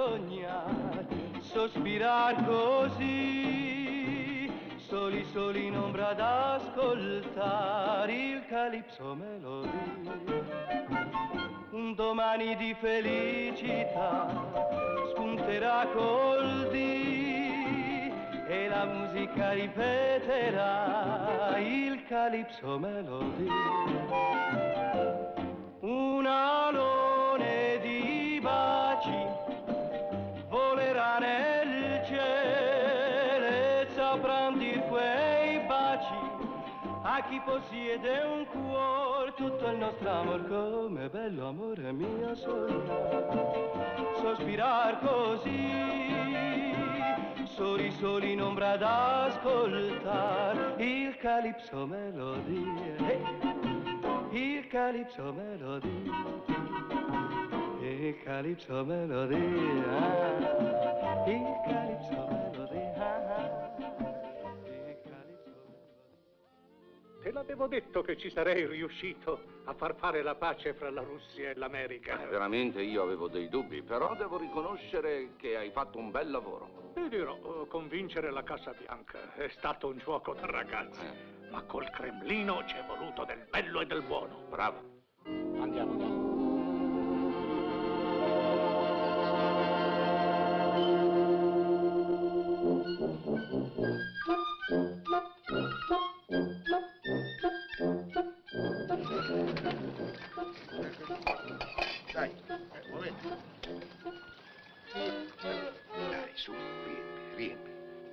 sognare, sospirar così, soli soli in ombra ad ascoltare il calipso melodia. Un domani di felicità spunterà col dì e la musica ripeterà il calipso melodia. Un alone di baci volerà nel cielo e sapran dir quei baci a chi possiede un cuore, tutto il nostro amor, come bello amore mio sognare, sospirar così, soli soli in ombra ad ascoltar il calipso melodia. Il calipso melodia, il calipso melodia, il calipso melodia, il calipso melodia. Te l'avevo detto che ci sarei riuscito a far fare la pace fra la Russia e l'America. Veramente io avevo dei dubbi, però devo riconoscere che hai fatto un bel lavoro. Ti dirò, convincere la Casa Bianca è stato un gioco da ragazzi. Ma col Cremlino ci è voluto del bello e del buono. Bravo. Andiamo. Dai, momento. Dai, su, riempi.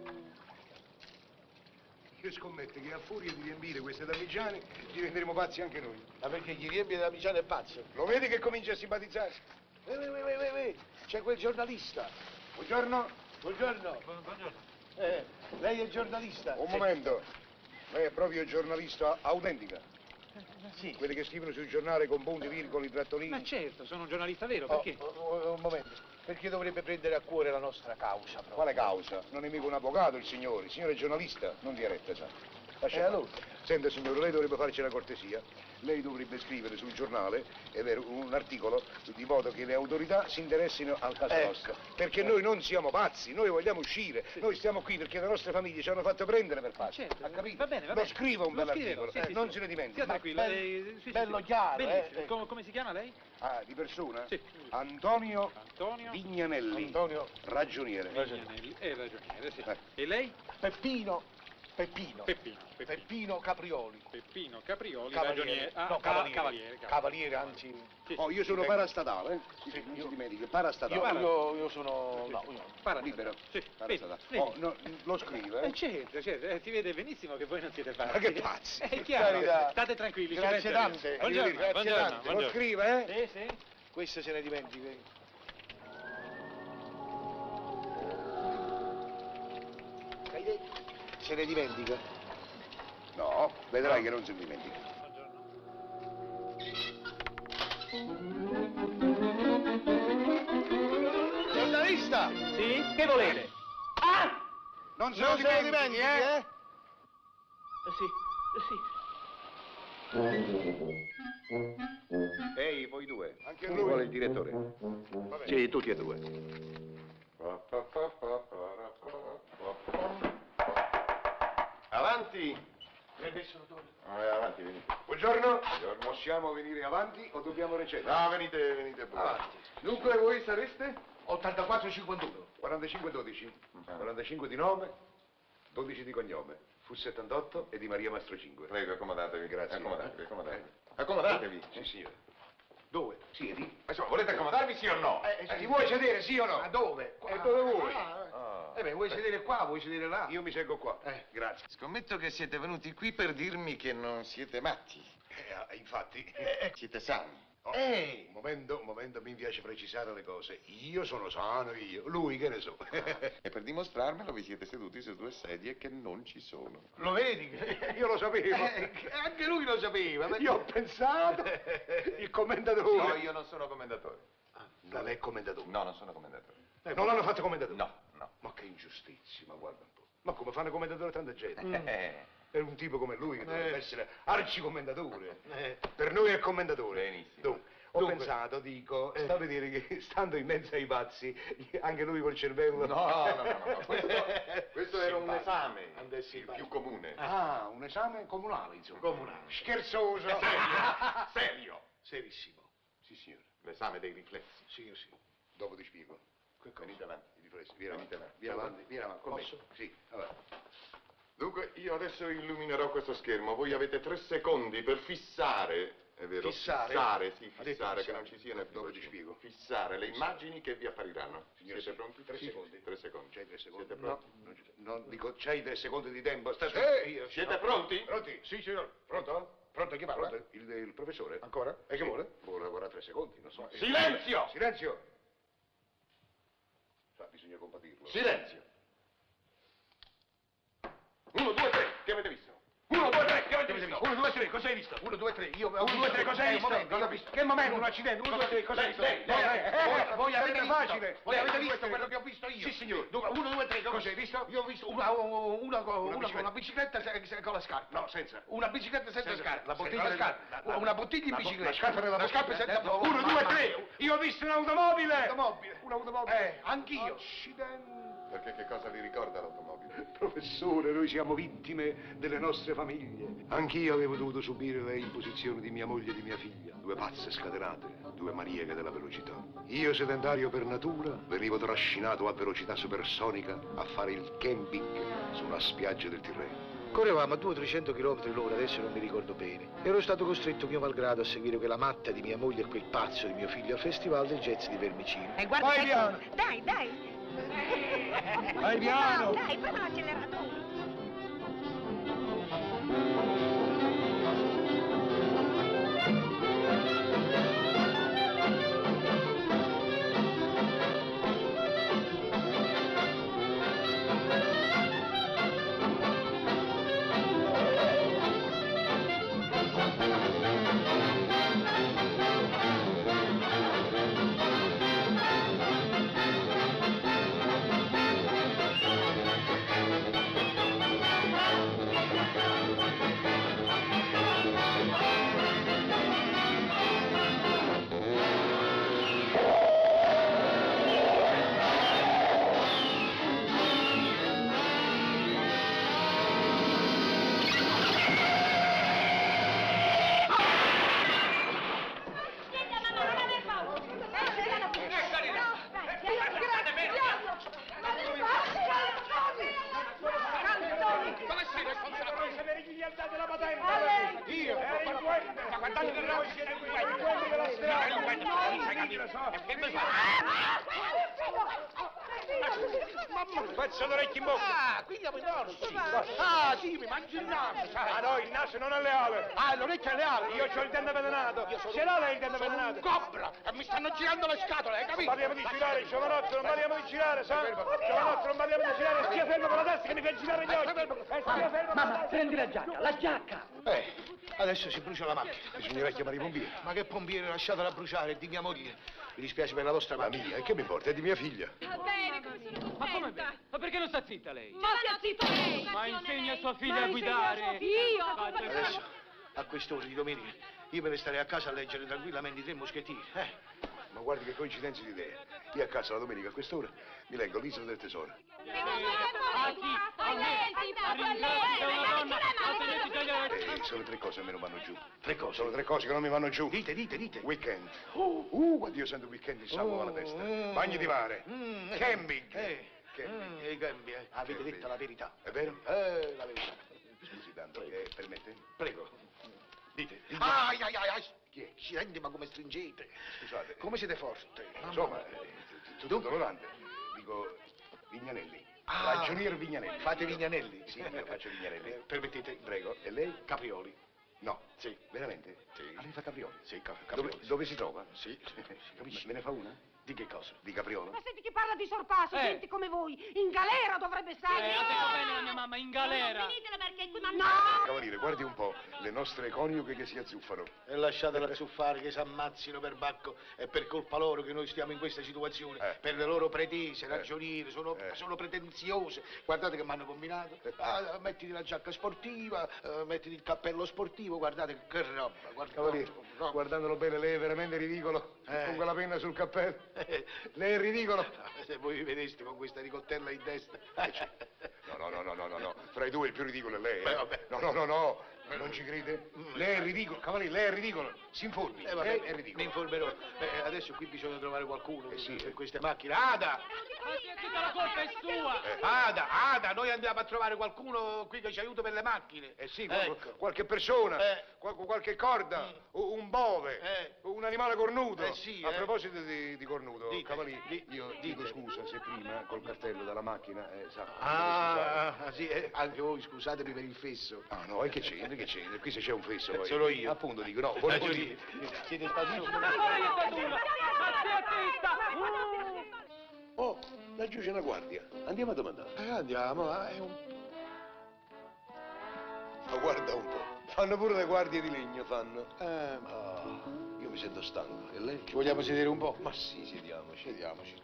Io scommetto che a furia di riempire queste damigiane diventeremo pazzi anche noi. Ma perché chi riempie damigiane è pazzo? Lo vedi che comincia a simpatizzarsi? C'è quel giornalista. Buongiorno. Buongiorno. Buongiorno. Lei è il giornalista? Un momento. Lei è proprio giornalista autentica? Sì. Quelli che scrivono sul giornale con punti, virgoli, trattolini? Ma certo, sono un giornalista vero, perché? Un momento. Perché dovrebbe prendere a cuore la nostra causa? Proprio? Quale causa? Non è mica un avvocato il signore è giornalista, non dia retta, sa. Lascia allora? Senta signore, lei dovrebbe farci la cortesia. Lei dovrebbe scrivere sul giornale, è vero, un articolo di modo che le autorità si interessino al caso nostro. Perché noi non siamo pazzi, noi vogliamo uscire. Sì. Noi stiamo qui perché le nostre famiglie ci hanno fatto prendere per pazzi. Certo, ha capito? Va bene. Lo scriva un bell'articolo, sì, non se ne dimentichi. Stia tranquillo. Bello chiaro, Come si chiama lei? Ah, di persona? Sì. Antonio Vignanelli. Antonio Ragioniere. Vignanelli, ragioniere, sì. E lei? Peppino Caprioli. Peppino Caprioli, Cavaliere. ragioniere. Cavaliere, anzi. Sì. Oh, io sono parastatale, Sì, non si dimentichi, parastatale. Io sono. Libero. Sì. Parastatale. Vedi. Oh, no, lo scrive, Certo, si vede benissimo che voi non siete pazzi. Ma che pazzi? È chiaro. Carità. State tranquilli. Grazie tante. Buongiorno. Lo scrive, Sì. Questo se ne dimentica. Se ne dimentica? No, vedrai che non si dimentica. Giornalista! Sì? Che volete? Ah! Non se lo dimentichi, eh? Sì. Ehi, voi due. Anche Chi lui. vuole il direttore? Va bene. Sì, tutti e due. Avanti! Avanti, venite. Buongiorno. Possiamo venire avanti o dobbiamo recedere? No, venite pure. Avanti. Dunque, voi sareste? 84-51. 45-12. 45 di nome, 12 di cognome. Fu 78 e di Maria Mastro 5. Prego, accomodatevi. Grazie. Accomodatevi. Sì, signore. Dove? Siedi? Insomma, volete accomodarvi, sì o no? Ti vuoi sedere, sì o no? Ma dove? E dove vuoi? Vuoi sedere qua, vuoi sedere là? Io mi seguo qua. Grazie. Scommetto che siete venuti qui per dirmi che non siete matti. Infatti. Siete sani. Un momento, mi piace precisare le cose. Io sono sano, lui che ne so. E per dimostrarmelo vi siete seduti su due sedie che non ci sono. Lo vedi? Io lo sapevo. Anche lui lo sapeva. Io ho pensato. Il commendatore. No, io non sono commendatore. Non è commendatore. No, non sono commendatore. Non l'hanno fatto commendatore? No. Ma che ingiustizia, ma guarda un po'. Ma come fanno commendatore tanta gente? Per un tipo come lui che dovrebbe essere arcicomendatore. Per noi è commendatore. Benissimo. Dunque, Ho pensato, dico, sta a vedere che stando in mezzo ai pazzi, anche lui col cervello... No. Questo era un esame, il più comune. Ah, un esame comunale, insomma. Comunale. Scherzoso. Serio. Serissimo. Sì, signore. L'esame dei riflessi. Sì, sì. Dopo ti spiego. Venite avanti. I riflessi. Vieni avanti. Con me. Posso? Sì, allora. Dunque, io adesso illuminerò questo schermo. Voi avete 3 secondi per fissare, è vero? Fissare? Fissare, che non ci siano Dopo ti equivoci. spiego. Fissare le immagini che vi appariranno. Signore, Siete pronti? 3 secondi. 3 secondi. C'hai 3 secondi? Siete pronti? No, dico, c'hai 3 secondi di tempo. Siete pronti? Pronti? Sì, signor. Pronto? Pronto, chi parla? Il professore. Ancora? E che vuole? Vuole ancora 3 secondi, non so. Silenzio! Silenzio! Bisogna compatirlo. Silenzio! 1, 2, 3, che avete visto? 1, 2, 3, che avete visto? 1, 2, 3, cosa hai visto? 1, 2, 3, io... 1, 2, 3, cosa hai visto? Cosa ho visto? Che momento? Un accidente, 1, 2, 3, cosa hai visto? Voi avete visto? Facile. Voi avete visto quello che ho visto io? Sì, signore. 1, 2, 3, Cosa hai visto? Io ho visto una con una bicicletta con la scarpa. No, senza. Una bicicletta senza scarpa. La bottiglia La scarpa. Una bottiglia in bicicletta. La scarpa nella La scarpa senza... 1, 2, 3. Io ho visto un'automobile. Un'automobile. Anch'io. Accidenti. Perché che cosa vi ricorda l'automobile? Professore, noi siamo vittime delle nostre famiglie. Anch'io avevo dovuto subire le imposizioni di mia moglie e di mia figlia. 2 pazze scatenate, 2 maniache della velocità. Io, sedentario per natura, venivo trascinato a velocità supersonica a fare il camping sulla spiaggia del Tirreno. Correvamo a 200-300 km l'ora, adesso non mi ricordo bene. Ero stato costretto mio malgrado a seguire quella matta di mia moglie e quel pazzo di mio figlio al festival del jazz di Vermicino. Guarda, Vai piano. Dai. Vai piano. Dai, prima l'acceleratore. Pezzo d'orecchio in bocca! Ah, qui siamo i nostri! Ah, sì, mi mangi il naso, sai! Ah no, il naso non è leale! Ah, l'orecchio è leale! Io ho il dente avvelenato! Ce l'ha lei il dente avvelenato? Un cobra! E mi stanno girando le scatole, hai capito? Parliamo di girare, giovanotto, non parliamo di girare, sa? Giovanotto, non parliamo di girare, stia fermo con la testa che mi fa girare gli occhi! Stia fermo con la testa! Prendi la giacca! Adesso si brucia la macchina. Bisognerà chiamare i pompieri. Ma che pompiere, lasciatela bruciare, è di mia moglie. Mi dispiace per la vostra La macchina. mia, e che mi importa? È di mia figlia. Va bene, come sono contenta. Ma come bene? Ma perché non sta zitta lei? Ma sia zitto lei! Ma insegna a sua figlia a guidare! Io! Adesso, a quest'ora di domenica, io me ne starei a casa a leggere tranquillamente i 3 moschettini. Ma guardi che coincidenza di idee. Io a casa la domenica a quest'ora mi leggo l'Isola del Tesoro. Sono 3 cose che me non vanno giù. 3 cose. Sono 3 cose che non mi vanno giù. Dite. Weekend. Quando io sento weekend il sangue va alla testa. Bagni di mare. Camping. Camping. I cambi, Avete Camping. detto la verità. È vero? La verità. Scusi tanto, permette? Prego. Dite. Ai. Chi è? Accidenti, ma come stringete. Scusate. Come siete forte. Insomma, tutto dolorante. Dico Vignanelli. Ragionier Vignanelli. Fate Vignanelli? Sì, io faccio Vignanelli. Permettete. Prego. E lei? Caprioli. No. Sì. Veramente? Sì. Ah, lei fa caprioli? Sì, caprioli. Dove si trova? Sì. Capisci? Me ne fa una? Di che cosa? Di capriola? Ma senti chi parla di sorpasso, gente come voi, in galera dovrebbe stare. Ha detto bene la mia mamma, in galera! Finitela perché qui non... Cavaliere, guardi un po', le nostre coniughe che si azzuffano. E lasciatela azzuffare, che si ammazzino per bacco. È per colpa loro che noi stiamo in questa situazione. Per le loro pretese, ragioniere, sono pretenziose. Guardate che mi hanno combinato. Mettiti la giacca sportiva, mettiti il cappello sportivo, guardate che roba. Cavaliere, guardandolo bene, lei è veramente ridicolo. Con quella penna sul cappello. Lei è ridicolo. Se voi vi vedeste con questa ricottella in testa. No. Fra i due il più ridicolo è lei. Vabbè. No. Non ci crede? Lei è ridicolo. Cavaliere, lei è ridicolo. Si informi. Vabbè, è ridicolo. mi informerò. Adesso qui bisogna trovare qualcuno sì. per queste macchine. Ada! Ma se tutta la colpa è sua! Ada, noi andiamo a trovare qualcuno qui che ci aiuta per le macchine. Sì, Ecco. qualche persona, qualche corda, un bove, un animale cornuto. Sì, A proposito di cornuto, Dite, Cavaliere, io dico scusa se prima col cartello dalla macchina, Sì, anche voi scusatemi per il fesso. No, e che c'entra? Qui se c'è un fesso poi. Sono io. Appunto dico, no, volevo dire. Siete stati... Ma stai attenta! Oh, laggiù c'è una guardia. Andiamo a domandare. Andiamo, è un... Ma guarda un po'. Fanno pure le guardie di legno, fanno. Io mi sento stanco. E lei? Ci vogliamo sedere un po'? Ma sì, sediamoci.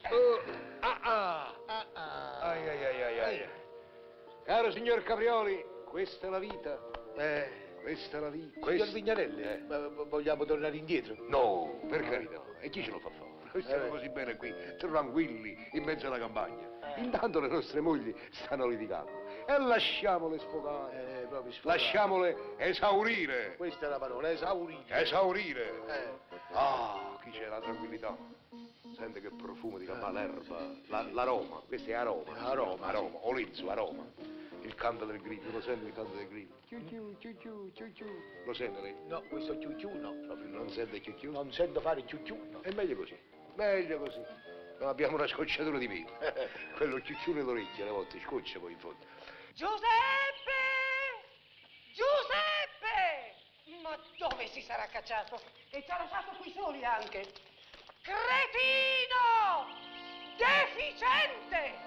Ai. Caro signor Caprioli, questa è la vita. Questa è la vita. Signor Vignarelli, vogliamo tornare indietro? No, per carità. E chi ce lo fa fare? Noi stiamo così bene qui, tranquilli, in mezzo alla campagna. Intanto le nostre mogli stanno litigando. E lasciamole sfogare. Proprio sfogare. Lasciamole esaurire. Questa è la parola, esaurire. Esaurire. Qui c'è la tranquillità. Sente che profumo di l'erba. L'aroma, questo è aroma. Aroma. Olezzo, aroma. Il canto del grillo, lo sente il canto del grillo? Ciu. Lo sente lei? No, questo ciuciù no. Proprio non sente ciu. Non sento fare ciuciù, no. È meglio così. Non abbiamo una scocciatura di vino. Quello ciucciù nell'orecchio alle volte scoccia poi in fondo. Giuseppe! Ma dove si sarà cacciato? E ci ha lasciato qui soli anche. Cretino! Deficiente!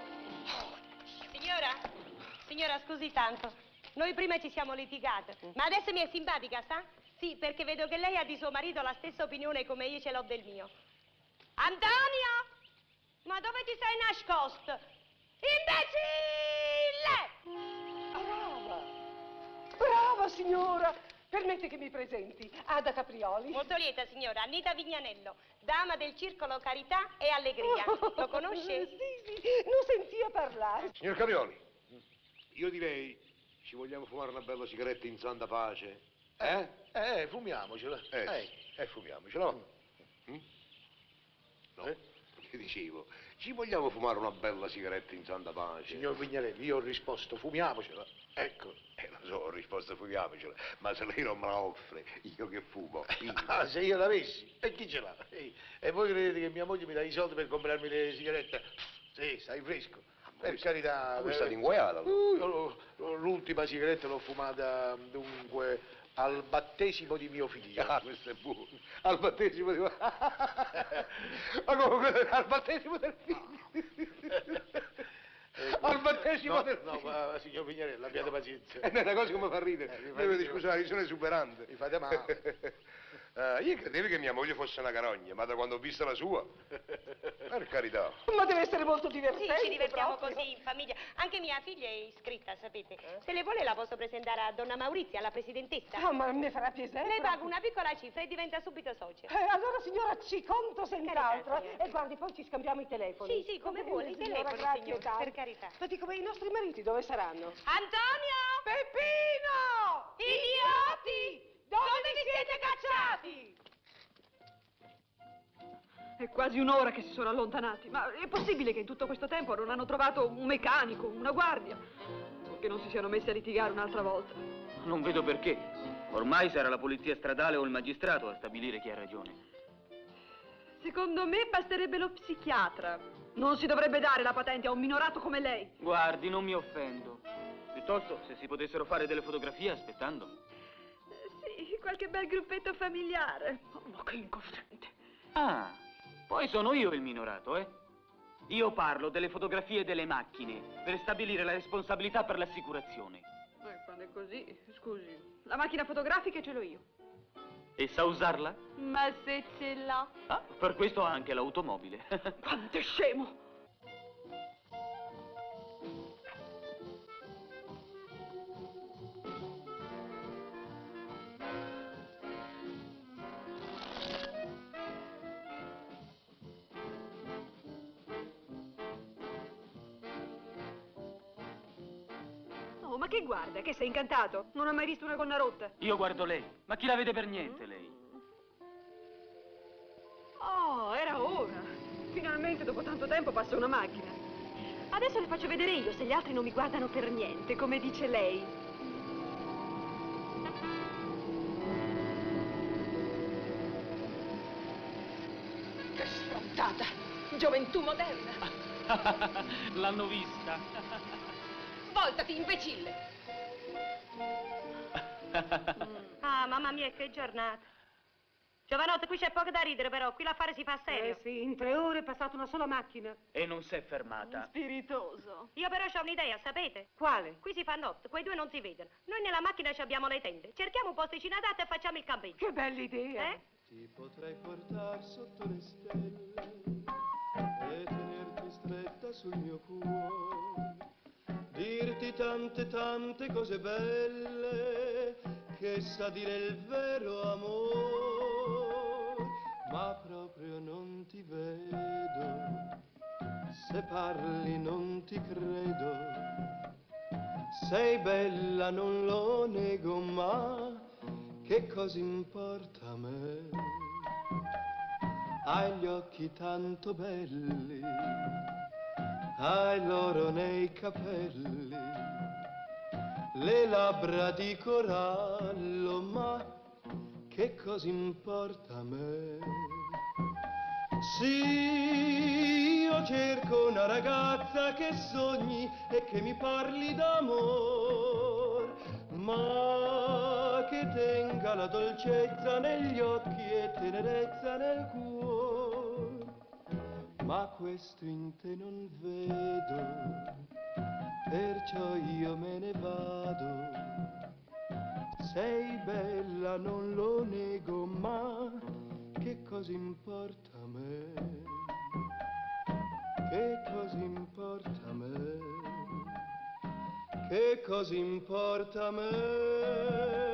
Signora, scusi tanto. Noi prima ci siamo litigate, ma adesso mi è simpatica, sa? Sì, perché vedo che lei ha di suo marito la stessa opinione come io ce l'ho del mio. Antonio! Ma dove ti sei nascosto? Imbecille! Brava signora! Permette che mi presenti. Ada Caprioli. Molto lieta, signora. Annita Vignanello, dama del Circolo Carità e Allegria. Lo conosce? Sì, non sentia parlare. Signor Caprioli, io direi ci vogliamo fumare una bella sigaretta in santa pace. Fumiamocela. Fumiamocela. No, che dicevo, ci vogliamo fumare una bella sigaretta in santa pace. Signor Vignarelli, io ho risposto, fumiamocela. Ecco. Lo so, ho risposto fumiamocela, ma se lei non me la offre, io che fumo? Se io l'avessi, e chi ce l'ha? E voi credete che mia moglie mi dà i soldi per comprarmi le sigarette? Sì, stai fresco. Per carità. Voi state inguaiata? L'ultima sigaretta l'ho fumata, dunque, al battesimo di mio figlio. Questo è buono. Al battesimo di... Ma come? Al battesimo del figlio? Al battesimo del figlio? No, ma signor Vignarelli, abbiate pazienza. È una cosa che mi fa ridere. Dovete scusare, io sono esuberante. Mi fate male. Io credevo che mia moglie fosse una carogna, ma da quando ho visto la sua, per carità. Ma deve essere molto Sì, divertente. ci divertiamo proprio. così in famiglia. Anche mia figlia è iscritta, sapete. Se le vuole la posso presentare a donna Maurizia, la presidentessa. Ma mi farà piacere. Lei paga una piccola cifra e diventa subito socia. Allora signora ci conto senz'altro. Carità, signora. E guardi, poi ci scambiamo i telefoni. Sì, come Va vuole, i bene, signora, telefoni, grazie signora, tanto. per carità. Ma dico, ma i nostri mariti dove saranno? Antonio! Peppino! Idioti! Dove vi siete cacciati? È quasi un'ora che si sono allontanati, ma è possibile che in tutto questo tempo non hanno trovato un meccanico, una guardia? O che non si siano messi a litigare un'altra volta? Non vedo perché. Ormai sarà la polizia stradale o il magistrato a stabilire chi ha ragione. Secondo me basterebbe lo psichiatra. Non si dovrebbe dare la patente a un minorato come lei. Guardi, non mi offendo. Piuttosto, se si potessero fare delle fotografie aspettando. Sì, qualche bel gruppetto familiare. Oh, ma che incosciente. Ah, poi sono io il minorato, eh? Io parlo delle fotografie delle macchine per stabilire la responsabilità per l'assicurazione. Quando è così, scusi, la macchina fotografica ce l'ho io. E sa usarla? Ma se ce l'ho. Ah, per questo ha anche l'automobile. Quanto è scemo! Oh, ma che guarda? Che sei incantato? Non ha mai visto una gonna rotta? Io guardo lei, ma chi la vede per niente lei? Oh, era ora. Finalmente dopo tanto tempo passa una macchina. Adesso le faccio vedere io se gli altri non mi guardano per niente, come dice lei. Che sfrontata! Gioventù moderna! L'hanno vista. Voltati, imbecille! Ah, mamma mia, che giornata. Giovanotte, qui c'è poco da ridere, però. Qui l'affare si fa serio. Sì, in 3 ore è passata una sola macchina. E non si è fermata. Spiritoso. Io però ho un'idea, sapete? Quale? Qui si fa notte, quei due non si vedono. Noi nella macchina ci abbiamo le tende. Cerchiamo un posticino adatto e facciamo il campetto. Che bella idea! Ti potrei portare sotto le stelle e tenerti stretta sul mio cuore, dirti tante tante cose belle che sa dire il vero amore, ma proprio non ti vedo, se parli non ti credo, sei bella non lo nego, ma che cosa importa a me? Hai gli occhi tanto belli, hai l'oro nei capelli, le labbra di corallo, ma che cosa importa a me? Sì, io cerco una ragazza che sogni e che mi parli d'amor, ma che tenga la dolcezza negli occhi e tenerezza nel cuore. Ma questo in te non vedo, perciò io me ne vado. Sei bella, non lo nego, ma che cosa importa a me? Che cosa importa a me? Che cosa importa a me?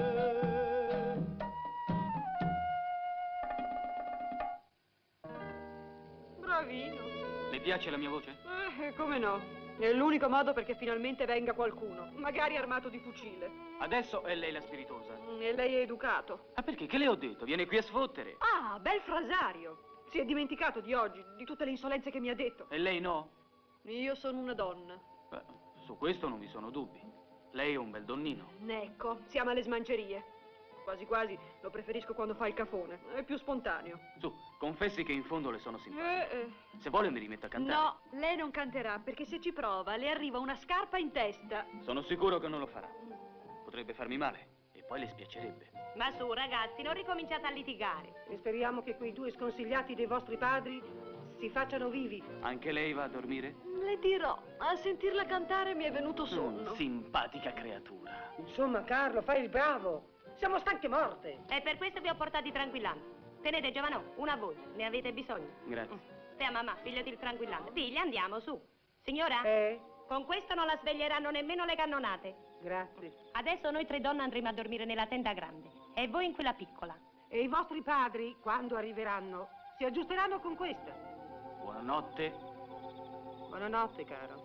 Bravino. Le piace la mia voce? Come no? È l'unico modo perché finalmente venga qualcuno, magari armato di fucile. Adesso è lei la spiritosa. E lei è educato. Ah, perché? Che le ho detto? Viene qui a sfottere. Ah, bel frasario. Si è dimenticato di oggi, di tutte le insolenze che mi ha detto. E lei no? Io sono una donna. Beh, su questo non vi sono dubbi. Lei è un bel donnino. Ecco, siamo alle smancerie. Quasi quasi lo preferisco quando fa il cafone. È più spontaneo. Su, confessi che in fondo le sono simpatico. Se vuole mi rimetto a cantare. No, lei non canterà, perché se ci prova le arriva una scarpa in testa. Sono sicuro che non lo farà. Potrebbe farmi male e poi le spiacerebbe. Ma su, ragazzi, non ricominciate a litigare. E speriamo che quei 2 sconsigliati dei vostri padri si facciano vivi. Anche lei va a dormire? Le dirò, a sentirla cantare mi è venuto sonno. Simpatica creatura. Insomma, Carlo, fai il bravo. Siamo stanche morte. E per questo vi ho portati il tranquillante. Tenete, giovanò, una a voi. Ne avete bisogno? Grazie. Te, mamma, pigliati il tranquillante. Digli, andiamo, su. Signora? Con questo non la sveglieranno nemmeno le cannonate. Grazie. Adesso noi 3 donne andremo a dormire nella tenda grande. E voi in quella piccola. E i vostri padri, quando arriveranno, si aggiusteranno con questa. Buonanotte. Buonanotte, caro.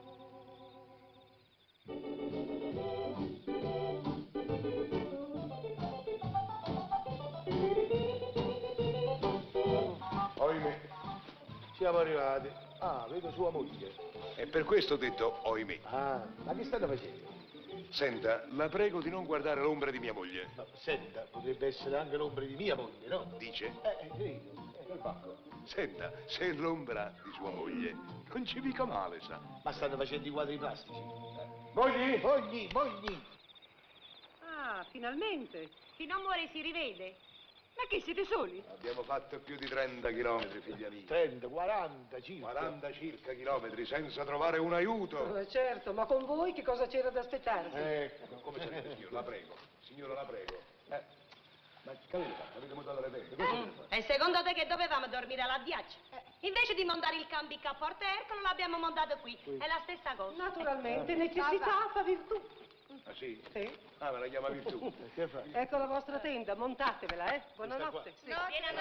Oimè, siamo arrivati. Ah, vedo sua moglie. E per questo ho detto oimè. Ah, ma che stanno facendo? Senta, la prego di non guardare l'ombra di mia moglie. No, senta, potrebbe essere anche l'ombra di mia moglie, no? Dice? Credo, quel bacco. Senta, se è l'ombra di sua moglie, non ci mica male, sa. Ma stanno facendo i quadri plastici. Mogli! Ah, finalmente. Chi non muore si rivede. Ma che siete soli? Abbiamo fatto più di 30 chilometri, figlia mia. 30, 40 circa. 40 circa chilometri senza trovare un aiuto. Certo, ma con voi che cosa c'era da aspettarsi? Ecco. Come sapete, signora, la prego. Signora, la prego. Ma che avete fatto? Avete montato le tende? Cosa avete fatto? E secondo te che dovevamo dormire alla Diaccia? Invece di montare il cambic a Porto Ercole l'abbiamo montato qui. È la stessa cosa. Naturalmente, necessità fa virtù. Ah, sì? Sì. Ah, me la chiama virtù. Che fa? Ecco la vostra tenda, montatevela, eh? Buonanotte. Sì.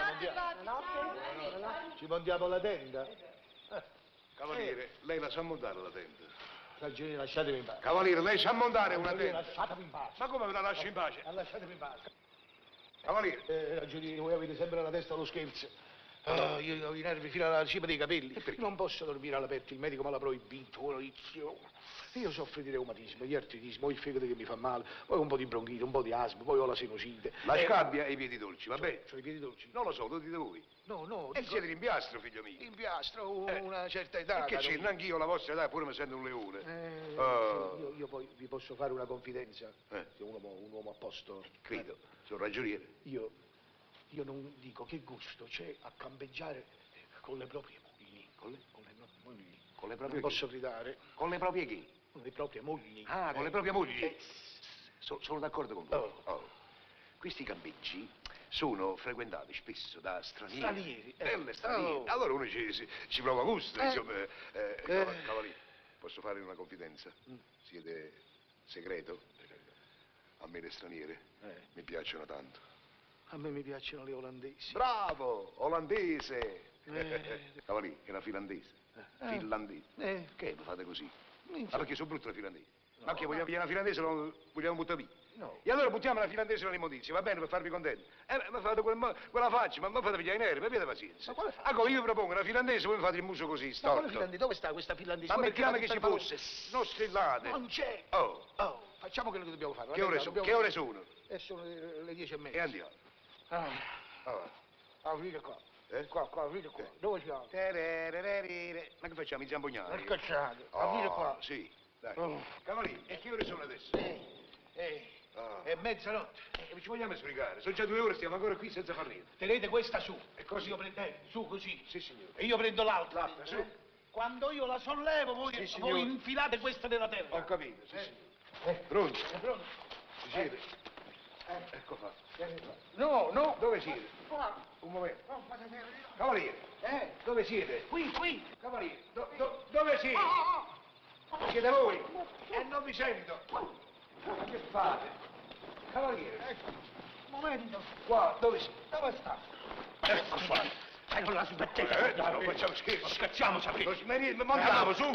Buonanotte. Ci montiamo la tenda? Cavaliere, lei la sa montare la tenda? Ragioniere, lasciatemi in pace. Cavaliere, lei sa montare una Ragioniere, tenda? lasciatemi in pace. Ma come me la lasci in pace? Lasciatemi in pace. Cavaliere. Ragioniere, voi avete sempre la testa allo scherzo. Io ho i nervi fino alla cima dei capelli. Non posso dormire all'aperto, il medico me l'ha proibito, Maurizio. Io soffro di reumatismo, di artritismo, ho il fegato che mi fa male, poi ho un po' di bronchite, un po' di asma, poi ho la sinusite. La scabbia e i piedi dolci, va bene? C'ho i piedi dolci? Non lo so, lo dite voi. No. E siete rimpiastro, figlio mio. Rimpiastro, una certa età. Che c'entra? Anch'io la vostra età, pure mi sento un leone. Io poi vi posso fare una confidenza. Sei un uomo a posto. Credo, sono ragioniere. Io non dico che gusto c'è a campeggiare con le proprie mogli. Con le mogli. Con le proprie Non posso gridare. Con le proprie chi? Con le proprie mogli. Ah, con le proprie mogli? Sono d'accordo con voi. Questi campeggi sono frequentati spesso da stranieri. Belle stranieri. Allora uno ci prova gusto, insomma. Cavaliere, posso fare una confidenza? Siete segreto? A me le straniere mi piacciono tanto. A me mi piacciono le olandesi. Bravo, olandese. Cavaliere, è la finlandese. Finlandese. Che lo fate così? Ma perché sono brutto la finlandese? Ma che vogliamo la finlandese o vogliamo buttare via? No. E allora buttiamo la finlandese nella immondizia, va bene, per farvi contenti? Ma fate quella faccia, ma fate pigliare i nervi, abbiate pazienza. Ma quale faccia? Ecco, io vi propongo una finlandese, voi mi fate il muso così, Ma storto. quale finlandese? Dove sta questa finlandese? Ma Dove mettiamo che sta ci questa fosse, non strillate. Non c'è. Oh, Facciamo quello che dobbiamo fare. che ore sono? Che ore sono? Sono le 10:30. E andiamo. Aprite qua. Qua, aprite qua. Dove siamo? Ma che facciamo, i zambognari? Scacciate. Aprite qua. Sì, dai. Cavaliere, e che ore sono adesso? È mezzanotte. Ci vogliamo sbrigare? Sono già 2 ore, stiamo ancora qui senza far niente. Tenete questa su. E così? Io prendo su così. Sì, signore. E io prendo l'altra. L'altra, su. Quando io la sollevo, voi infilate questa nella terra. Ho capito, sì, signore. Pronto? È pronto? Ci siete? Ecco fatto. No. Dove siete? Qua. Un momento. No, fate Cavaliere, dove siete? Qui. Cavaliere, dove siete? Siete voi? Non vi sento. Ma che fate? Cavaliere. Ecco. Un momento. Qua, dove siete? Dove sta? Ecco qua. Non la smettete. Non facciamo scherzo. Scacciamo, sapete. Montiamo, su.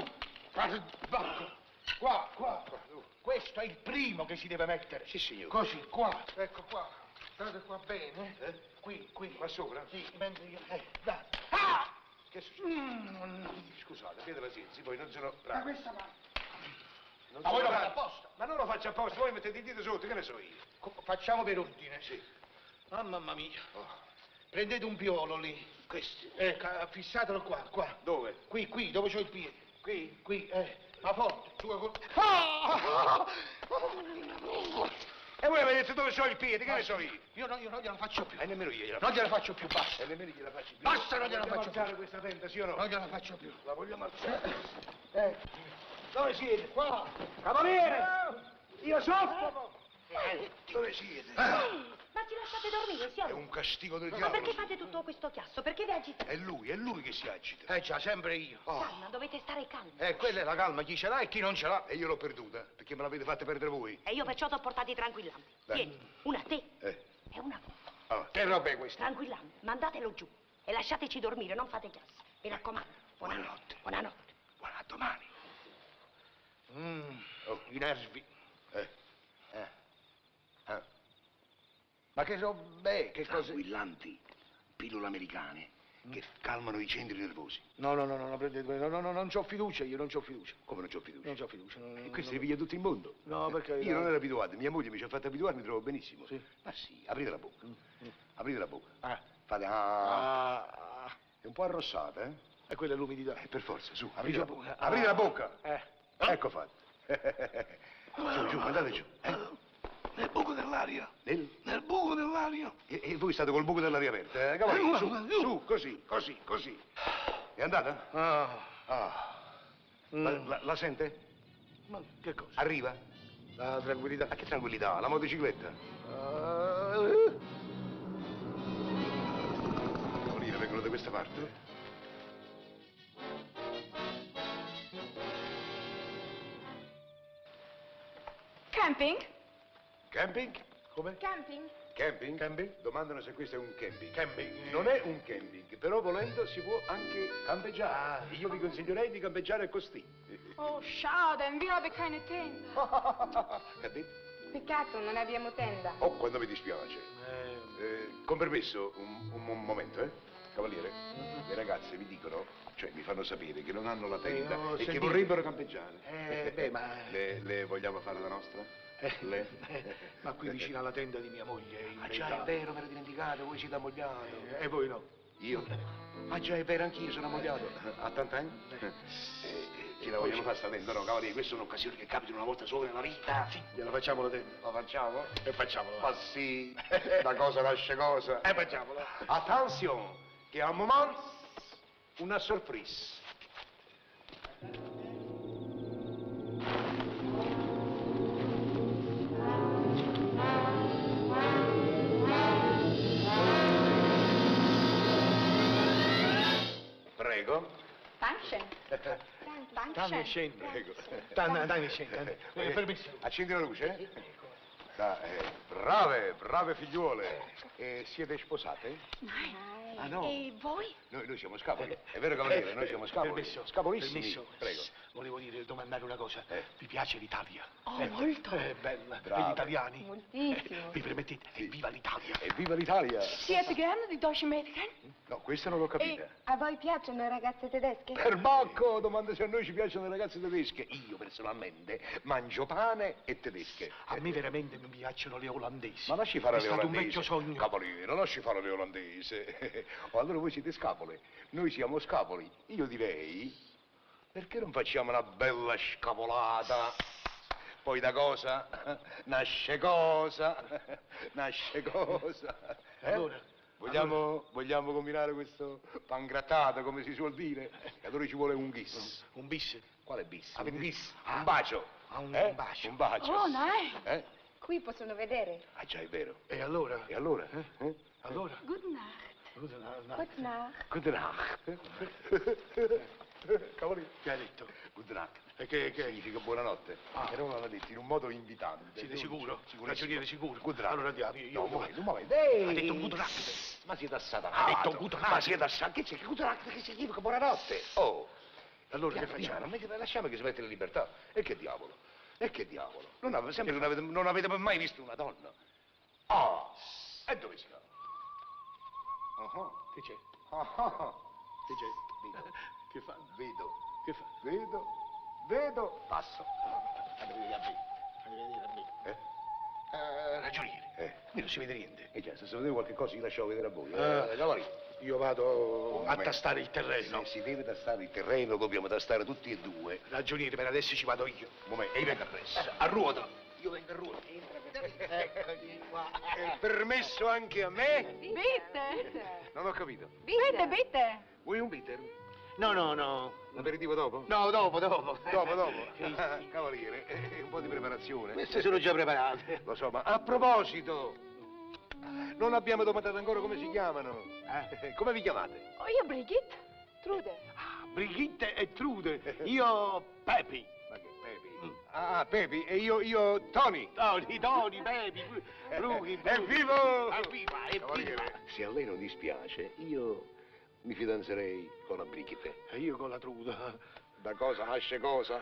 Qua. Questo è il primo che si deve mettere. Sì, signore. Così, qua. Ecco qua. State qua bene. Qui. Qua sopra? Sì, mentre io... dai. Che scusate, abbiate pazienza, poi non sono Da bravo. questa parte. Ma voi lo fate apposta? Ma non lo faccio apposta, voi mettete il dito sotto, che ne so io? Facciamo per ordine. Sì. Ah, mamma mia. Prendete un piolo lì. Questi. Fissatelo qua. Dove? Qui, dove c'ho il piede. Qui. Ma forte. Su, E voi avete detto dove so il piede, che ne so io? Io non gliela faccio più. E nemmeno io gliela Non gliela faccio più, basta. E nemmeno gliela faccio più. Basta, non gliela Vogliamo faccio alzare più. questa tenda, sì o no? Non gliela faccio più. La vogliamo alzare? Dove siete? Qua. Cavaliere! Io soffro! Dove siete? Ma ci lasciate dormire, È signor? un castigo del Ma diavolo. perché fate tutto questo chiasso? Perché vi agitate? È lui che si agita. Già, sempre io. Calma, dovete stare calmi. Quella è la calma, chi ce l'ha e chi non ce l'ha. E io l'ho perduta, perché me l'avete fatta perdere voi. E io perciò t'ho portati tranquillanti. Dai. Tieni, una a te Eh. e una a voi. Che roba è questa? Tranquillanti, mandatelo giù e lasciateci dormire, non fate chiasso. Mi raccomando. Buonanotte. Buonanotte. Buona domani. I nervi. Ma che roba è? Che cose? Tranquillanti, pillole americane che calmano i centri nervosi. No, prendete, non c'ho fiducia, io non c'ho fiducia. Come non c'ho fiducia? Non c'ho fiducia. E questo li piglia tutto il mondo. No, perché... Io non ero abituato, mia moglie mi ci ha fatto abituare, mi trovo benissimo. Sì. Ma sì, aprite la bocca. Aprite la bocca. Ah. Fate È un po' arrossata, eh? E quella è l'umidità. Per forza, su, aprite la Dice- bocca. Aprite la bocca. Eh. Ecco fatto. Giù, andate giù. Nel buco dell'aria. dell'aria. Nel buco dell'aria. E voi state col buco dell'aria aperta, cavaliere? Su, così. È andata? La sente? Ma che cosa? Arriva? La tranquillità. Ma che tranquillità? La motocicletta? Cavaliere, vengono da questa parte. Camping? Camping? Come? Camping? Camping? Domandano se questo è un camping. Camping? Non è un camping, però volendo si può anche campeggiare. Io vi consiglierei di campeggiare così. Oh, schade, wir haben keine Tenda. Che ha detto? Peccato, non abbiamo tenda. Oh, quando mi dispiace. Con permesso, un momento, Cavaliere, le ragazze mi dicono, cioè mi fanno sapere che non hanno la tenda e che vorrebbero campeggiare. Ma... Le vogliamo fare la nostra? Ma qui vicino alla tenda di mia moglie. Ah già, è vero, me l'ho dimenticato, voi siete ammogliato. E voi no? Io? Ah già, è vero, anch'io sono ammogliato. A tant'anni? Ci la vogliamo fare sta tenda, no, Cavaliere? Questa è un'occasione che capita una volta sola nella vita. Sì, gliela facciamo la tenda. La facciamo? E facciamola. Ma sì, la cosa nasce cosa. E facciamola. Attenzione, che a un moment, una sorpresa. Prego. Dankeschön. Dankeschön. Prego. Dankeschön. Permesso. Accendi la luce? Brave figliuole. Siete sposate? Ah no. E voi? Noi siamo scapoli. È vero, Cavaliere, noi siamo scapoli. Permesso. Scapolissimi. Permesso. Prego. Volevo domandare una cosa. Vi piace l'Italia? Oh, molto. È bella. Bravo. E gli italiani? Moltissimo. Mi permettete? Evviva l'Italia! Evviva l'Italia! Siete gerne di deutsche Mädchen? No, questa non l'ho capita. E a voi piacciono le ragazze tedesche? Perbacco, domanda se a noi ci piacciono le ragazze tedesche. Io personalmente mangio pane e tedesche. A me veramente non mi piacciono le olandesi. Ma lasci fare È le stato olandesi. un vecchio sogno. Cavaliere, lasci fare le olandesi. O allora voi siete scapole, noi siamo scapoli. Io direi, perché non facciamo una bella scapolata? Poi da cosa? Nasce cosa? Nasce cosa? Allora? Vogliamo combinare questo pangrattato, come si suol dire? E allora ci vuole un bis. Un bis? Quale bis? Un bis? Un bacio. Un bacio. Un bacio. Oh, no. Qui possono vedere. Ah già, è vero. E allora? E allora? Allora? Good night. Good Good night. Good night. Cavaliere. Che ha detto? Good night. E che? Significa buonanotte. Però l'ha detto in un modo invitante. Siete sicuro? Sicurissimo. Ragioniere sicuro? Good night. Allora andiamo. No, un momento. Ha detto good night. Ma siete assatati. Ha detto good night. Ma siete assatati. Che c'è? Good night che significa buonanotte. Oh. Allora che facciamo? Lasciamo che si mette in libertà. E che diavolo? Sembra che non avete mai visto una donna. E dove si va? Che c'è? Che c'è? Che fa? Vedo. Che fa? Vedo. Passo. Arrivederci a me. Ragioniere. Qui non si vede niente. Già, se si vede qualche cosa, io lasciamo vedere a voi. Cavaliere. Io vado a tastare il terreno. Se si deve tastare il terreno, dobbiamo tastare tutti e due. Ragioniere, per adesso ci vado io. Un momento. E io vengo appresso. A ruota. Io vengo a ruota. Eccoci qua. Permesso anche a me? Bitte. Non ho capito. Bitte. Vuoi un bitter? No. Un aperitivo dopo? No, dopo. Dopo. Cavaliere, un po' di preparazione. Queste sono già preparate. Lo so, ma a proposito, non abbiamo domandato ancora come si chiamano. Come vi chiamate? Oh, io Brigitte. Trude. Brigitte e Trude. Io Pepi. Ma che Pepi? Pepi. E io Tony. Tony, Pepi, Brughi. Evviva! Evviva! Se a lei non dispiace, io mi fidanzerei con la Brigitte. E io con la Trude. Da cosa nasce cosa?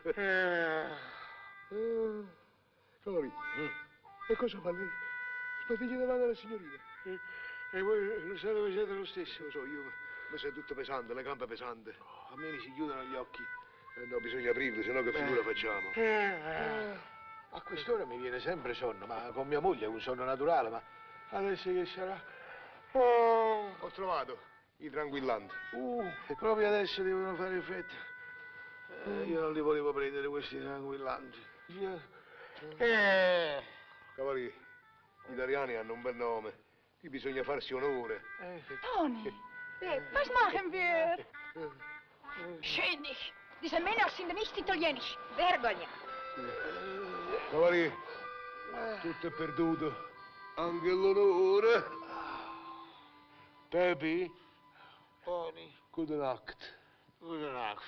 Cavaliere, e cosa fa lei? Spatiglia davanti alla signorina. E voi lo state facendo lo stesso? Lo so, io mi sento tutto pesante, le gambe pesanti. A me mi si chiudono gli occhi. No, bisogna aprirli, sennò che figura facciamo? A quest'ora mi viene sempre sonno, ma con mia moglie è un sonno naturale, ma adesso che sarà? Ho trovato i tranquillanti. Proprio adesso devono fare effetto. Io non li volevo prendere questi tranquillanti. Cavaliere, Gli italiani hanno un bel nome. Qui bisogna farsi onore. Toni, was machen wir? Schön nicht. Diese Männer sind nicht italienisch. Vergogna. Cavaliere, tutto è perduto. Anche l'onore. Pepi? Toni. Good night. Good night.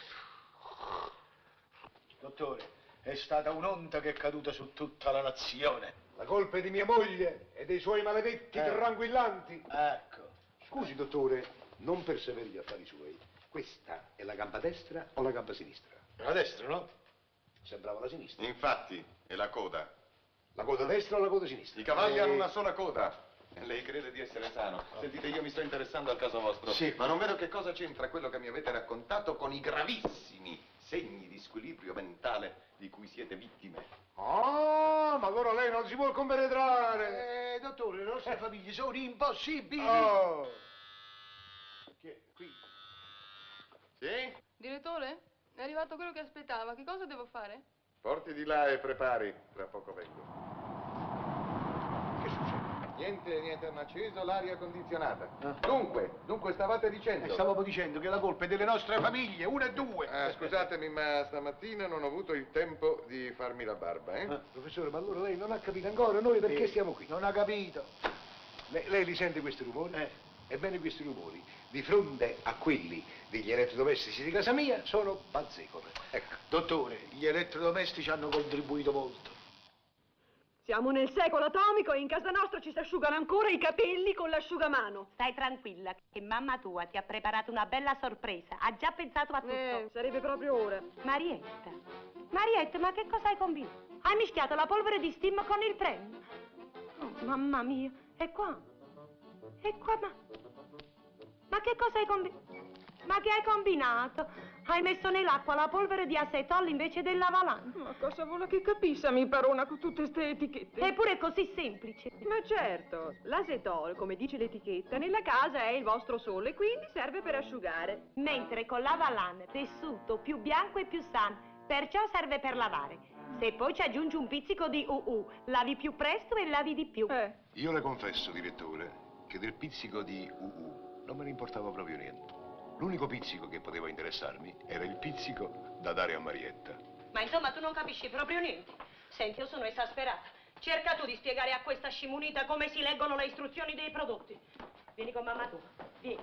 Dottore, è stata un'onta che è caduta su tutta la nazione. La colpa è di mia moglie e dei suoi maledetti tranquillanti. Ecco. Scusi, dottore, non perseveri gli affari suoi. Questa è la gamba destra o la gamba sinistra? La destra, no? Sembrava la sinistra. Infatti, è la coda. La coda destra o la coda sinistra? I cavalli hanno una sola coda. E lei crede di essere sano. Sentite, io mi sto interessando al caso vostro. Sì. Ma non vedo che cosa c'entra quello che mi avete raccontato con i gravissimi segni di squilibrio mentale di cui siete vittime. Ah, ma allora lei non si vuol compenetrare. Dottore, le nostre famiglie sono impossibili. Oh. Qui. Sì? Direttore, è arrivato quello che aspettava. Che cosa devo fare? Porti di là e prepari. Tra poco vengo. Che succede? Niente, hanno acceso l'aria condizionata. Dunque, stavate dicendo? Stavamo dicendo che la colpa è delle nostre famiglie, una e due. Scusatemi, ma stamattina non ho avuto il tempo di farmi la barba, Professore, ma allora lei non ha capito ancora noi perché stiamo qui? Non ha capito. Lei li sente questi rumori? Ebbene, questi rumori, di fronte a quelli degli elettrodomestici di casa mia, sono bazzecole. Ecco. Dottore, gli elettrodomestici hanno contribuito molto. Siamo nel secolo atomico e in casa nostra ci si asciugano ancora i capelli con l'asciugamano. Stai tranquilla, che mamma tua ti ha preparato una bella sorpresa. Ha già pensato a tutto. Sarebbe proprio ora. Marietta, ma che cosa hai combinato? Hai mischiato la polvere di steam con il prem? Oh, mamma mia, è qua, ma che cosa hai combinato? Ma che hai combinato? Hai messo nell'acqua la polvere di acetol invece del lavalan. Ma cosa vuole che capisca, mi parona, con tutte ste etichette? Eppure è così semplice. Ma certo, l'acetol, come dice l'etichetta, nella casa è il vostro sole, quindi serve per asciugare. Mentre con lavalan, tessuto più bianco e più sano, perciò serve per lavare. Se poi ci aggiungi un pizzico di UU, lavi più presto e lavi di più. Io le confesso, direttore, che del pizzico di UU non me ne importava proprio niente. L'unico pizzico che poteva interessarmi era il pizzico da dare a Marietta. Ma insomma tu non capisci proprio niente. Senti, io sono esasperata. Cerca tu di spiegare a questa scimunita come si leggono le istruzioni dei prodotti. Vieni con mamma tua, vieni.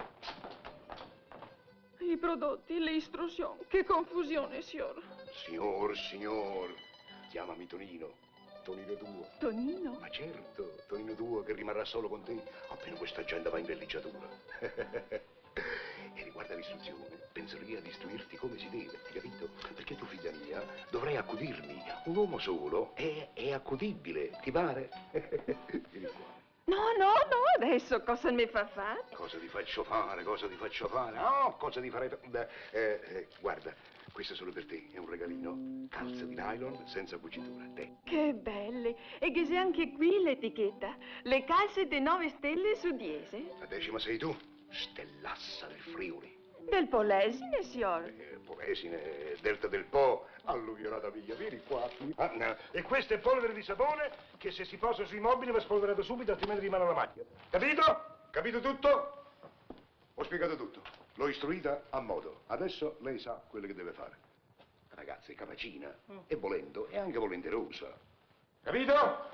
I prodotti, le istruzioni, che confusione, signor. Signor, chiamami Tonino. Tonino tuo. Tonino? Ma certo, Tonino tuo che rimarrà solo con te appena questa agenda va in pellicciatura. E riguardo all'istruzione, penso lì ad istruirti come si deve, hai capito? Perché tu, figlia mia, dovrai accudirmi. Un uomo solo è accudibile, ti pare? Vieni qua. No, adesso cosa mi fa fare? Cosa ti faccio fare? No, cosa ti farei fare? Guarda, questo è solo per te, è un regalino. Calze di nylon senza cucitura, te. Che belle! E che c'è anche qui l'etichetta. Le calze di 9 stelle su 10. La 10ª sei tu, stellassa del Friuli. Del Polesine, signor. Polesine, Delta del Po, alluvionata mia, vieni qua. No. E questa è polvere di sapone che se si posa sui mobili va spolverato subito, altrimenti rimane una macchia. Capito? Capito tutto? Ho spiegato tutto. L'ho istruita a modo. Adesso lei sa quello che deve fare. La ragazza è capacina e volendo è anche volenterosa. Capito?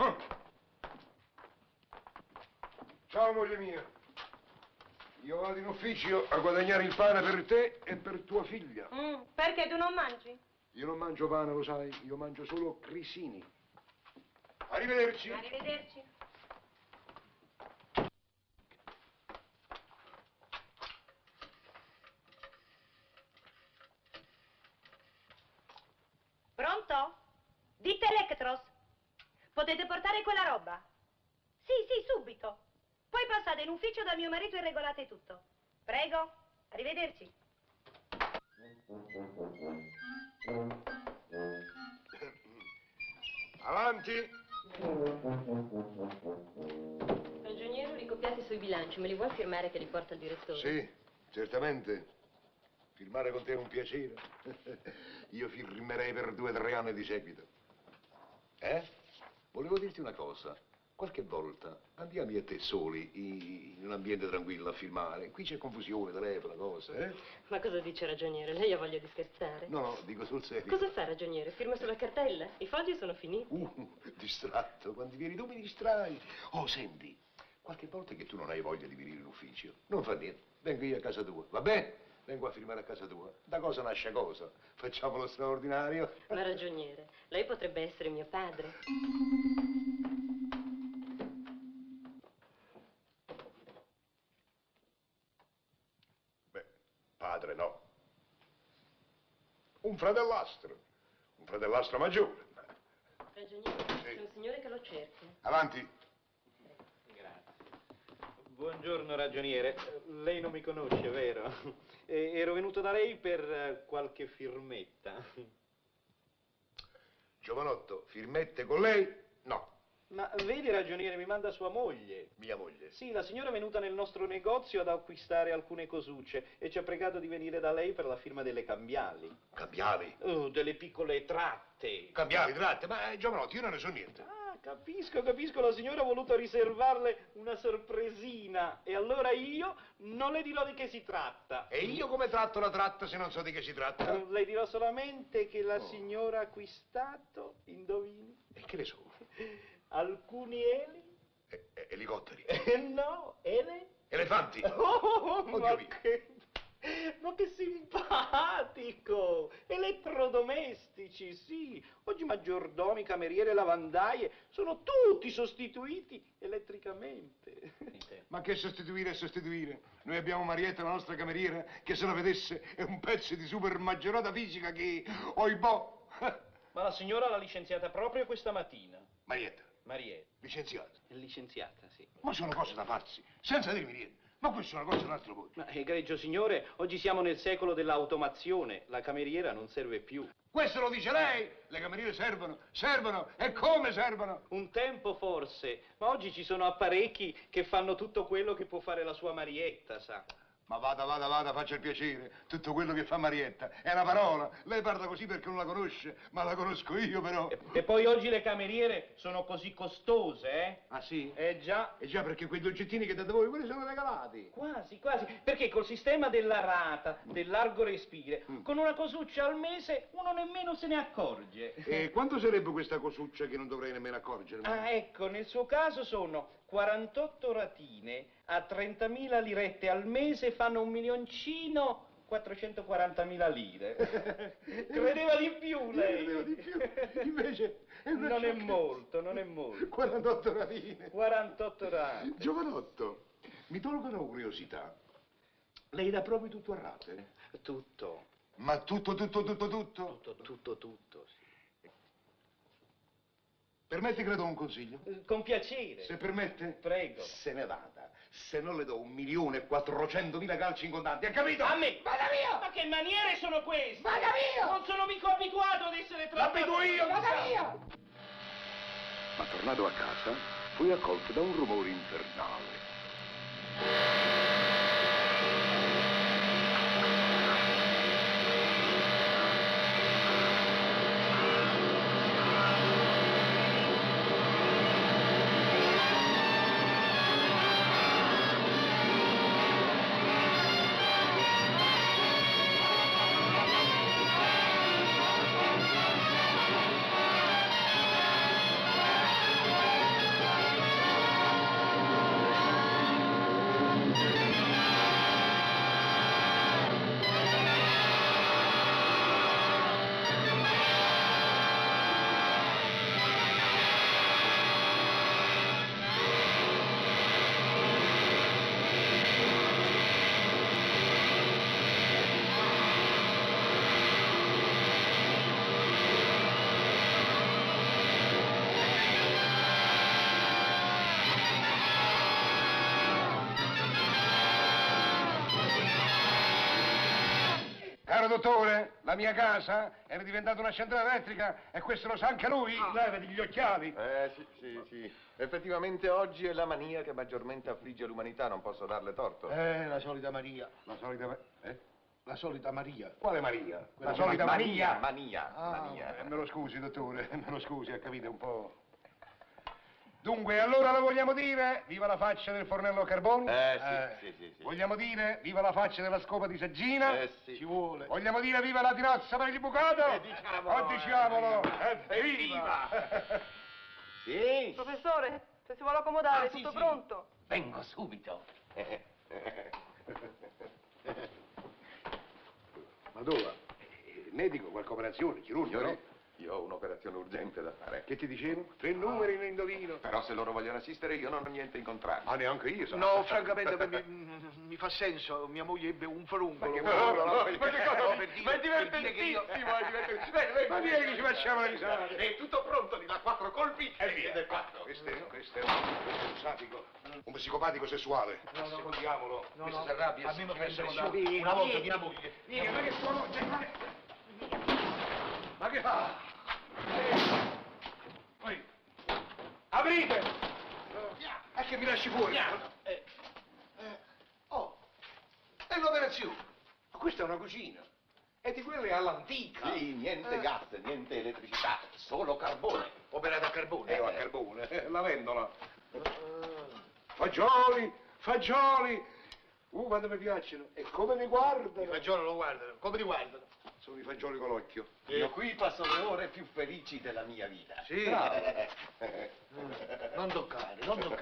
Ciao, moglie mia. Io vado in ufficio a guadagnare il pane per te e per tua figlia. Perché tu non mangi? Io non mangio pane, lo sai, io mangio solo crisini. Arrivederci. Arrivederci. Pronto? Dite Electros. Potete portare quella roba? Sì, subito. Poi passate in ufficio da mio marito e regolate tutto. Prego, arrivederci. Avanti. Ragioniero ricopiati sui bilanci, me li vuoi firmare che li porta il direttore? Sì, certamente. Firmare con te è un piacere. Io firmerei per 2 o 3 anni di seguito. Volevo dirti una cosa. qualche volta andiamo io e te soli in un ambiente tranquillo a filmare. Qui c'è confusione, telefono, cose, Ma cosa dice, ragioniere? Lei ha voglia di scherzare? No, dico sul serio. Cosa fa, ragioniere? Firma sulla cartella? I fogli sono finiti. Distratto, quando vieni tu mi distrai. Oh, senti, qualche volta che tu non hai voglia di venire in ufficio, non fa niente, vengo io a casa tua, va bene? Vengo a filmare a casa tua. Da cosa nasce cosa? Facciamo lo straordinario. Ma ragioniere, lei potrebbe essere mio padre. Padre no. Un fratellastro maggiore. Ragioniere, c'è un signore che lo cerca. Avanti. Buongiorno, ragioniere. Lei non mi conosce, vero? Ero venuto da lei per qualche firmetta. Giovanotto, firmette con lei? No. Ma vedi, ragioniere, mi manda sua moglie. Mia moglie? Sì, la signora è venuta nel nostro negozio ad acquistare alcune cosucce e ci ha pregato di venire da lei per la firma delle cambiali. Cambiali? Delle piccole tratte. Cambiali, tratte? Ma Giovanotto, io non ne so niente. Ah, capisco, la signora ha voluto riservarle una sorpresina e allora io non le dirò di che si tratta. E io come tratto la tratta se non so di che si tratta? Le dirò solamente che la signora ha acquistato, indovini? E che ne so? Alcuni elicotteri? No, elefanti? Oh, ma che simpatico! Elettrodomestici, sì. Oggi maggiordomi, cameriere, lavandaie sono tutti sostituiti elettricamente. Ma che sostituire e sostituire? Noi abbiamo Marietta, la nostra cameriera, che se la vedesse è un pezzo di super maggiorata fisica che... Oibò! Ma la signora l'ha licenziata proprio questa mattina. Marietta? Licenziata? Licenziata, sì. Ma sono cose da farsi, senza dirmi niente. Ma questa è una cosa un altro po'. Ma, egregio signore, oggi siamo nel secolo dell'automazione. La cameriera non serve più. Questo lo dice lei? Le cameriere servono, e come servono? Un tempo forse, ma oggi ci sono apparecchi che fanno tutto quello che può fare la sua Marietta, sa. Ma vada, faccia il piacere. Tutto quello che fa Marietta è una parola. Lei parla così perché non la conosce, ma la conosco io però. E poi oggi le cameriere sono così costose, eh? Ah sì? Già. Già, perché quegli oggettini che date voi, quelli sono regalati. Quasi. Perché col sistema della rata, del largo respire, con una cosuccia al mese uno nemmeno se ne accorge. E quanto sarebbe questa cosuccia che non dovrei nemmeno accorgermi? Ah, ecco, nel suo caso sono 48 ratine a 30.000 lirette al mese, fanno 1.440.000 lire. Credeva di più lei. Credeva di più, invece non è molto. 48 ratine. 48 rate. Giovanotto, mi tolgono curiosità. Lei dà proprio tutto a rate? Tutto. Ma tutto? Tutto, sì. Permetti che le do un consiglio? Con piacere. Se permette? Prego. Se ne vada. Se non le do 1.400.000 calci in contanti, ha capito? A me? Vada via! Ma che maniere sono queste? Vada via! Non sono mica abituato ad essere trattato. L'abituo io! Vada via! Ma tornato a casa, fui accolto da un rumore infernale. Dottore, la mia casa era diventata una centrale elettrica e questo lo sa anche lui. Levati gli occhiali. Sì. Effettivamente oggi è la mania che maggiormente affligge l'umanità, non posso darle torto. La solita Maria. La solita Maria. Quale Maria? La solita mania. Me lo scusi, dottore, me lo scusi, ha capito un po'. Dunque, allora lo vogliamo dire? Viva la faccia del fornello a carbone? Sì. Vogliamo dire viva la faccia della scopa di Saggina? Sì. Ci vuole. Vogliamo dire viva la tirazza per il bucato? Diciamolo! Evviva! Sì? Professore, se si vuole accomodare, è tutto pronto? Vengo subito. Ma dove? Medico, qualche operazione, chirurgico, no? Io ho un'operazione urgente da fare. Che ti dicevo? 3 numeri ne indovino. Però se loro vogliono assistere io non ho niente in contrario. Ah, neanche io, sai. No, francamente mi fa senso, mia moglie ebbe un foruncolo. Ma che cosa? Ma è divertentissimo, Ma vieni che ci facciamo le risate. È tutto pronto, di là 4 colpi e via. Questo è un sadico, un psicopatico sessuale. No, Secondiamolo. no, si arrabbia. a me mi prende prende una volta mia moglie. Ma che suono? Ma che fa? Poi, aprite! E che mi lasci fuori? Oh, è l'operazione. Ma questa è una cucina. E di quelle all'antica. Sì, niente gas, niente elettricità, solo carbone. Operata a carbone? A carbone, la vendola. Fagioli! Quando mi piacciono. E come mi guardano? I fagioli lo guardano. Come ti guardano? Sono i fagioli con l'occhio. Io qui passo le ore più felici della mia vita. Sì. Non toccare.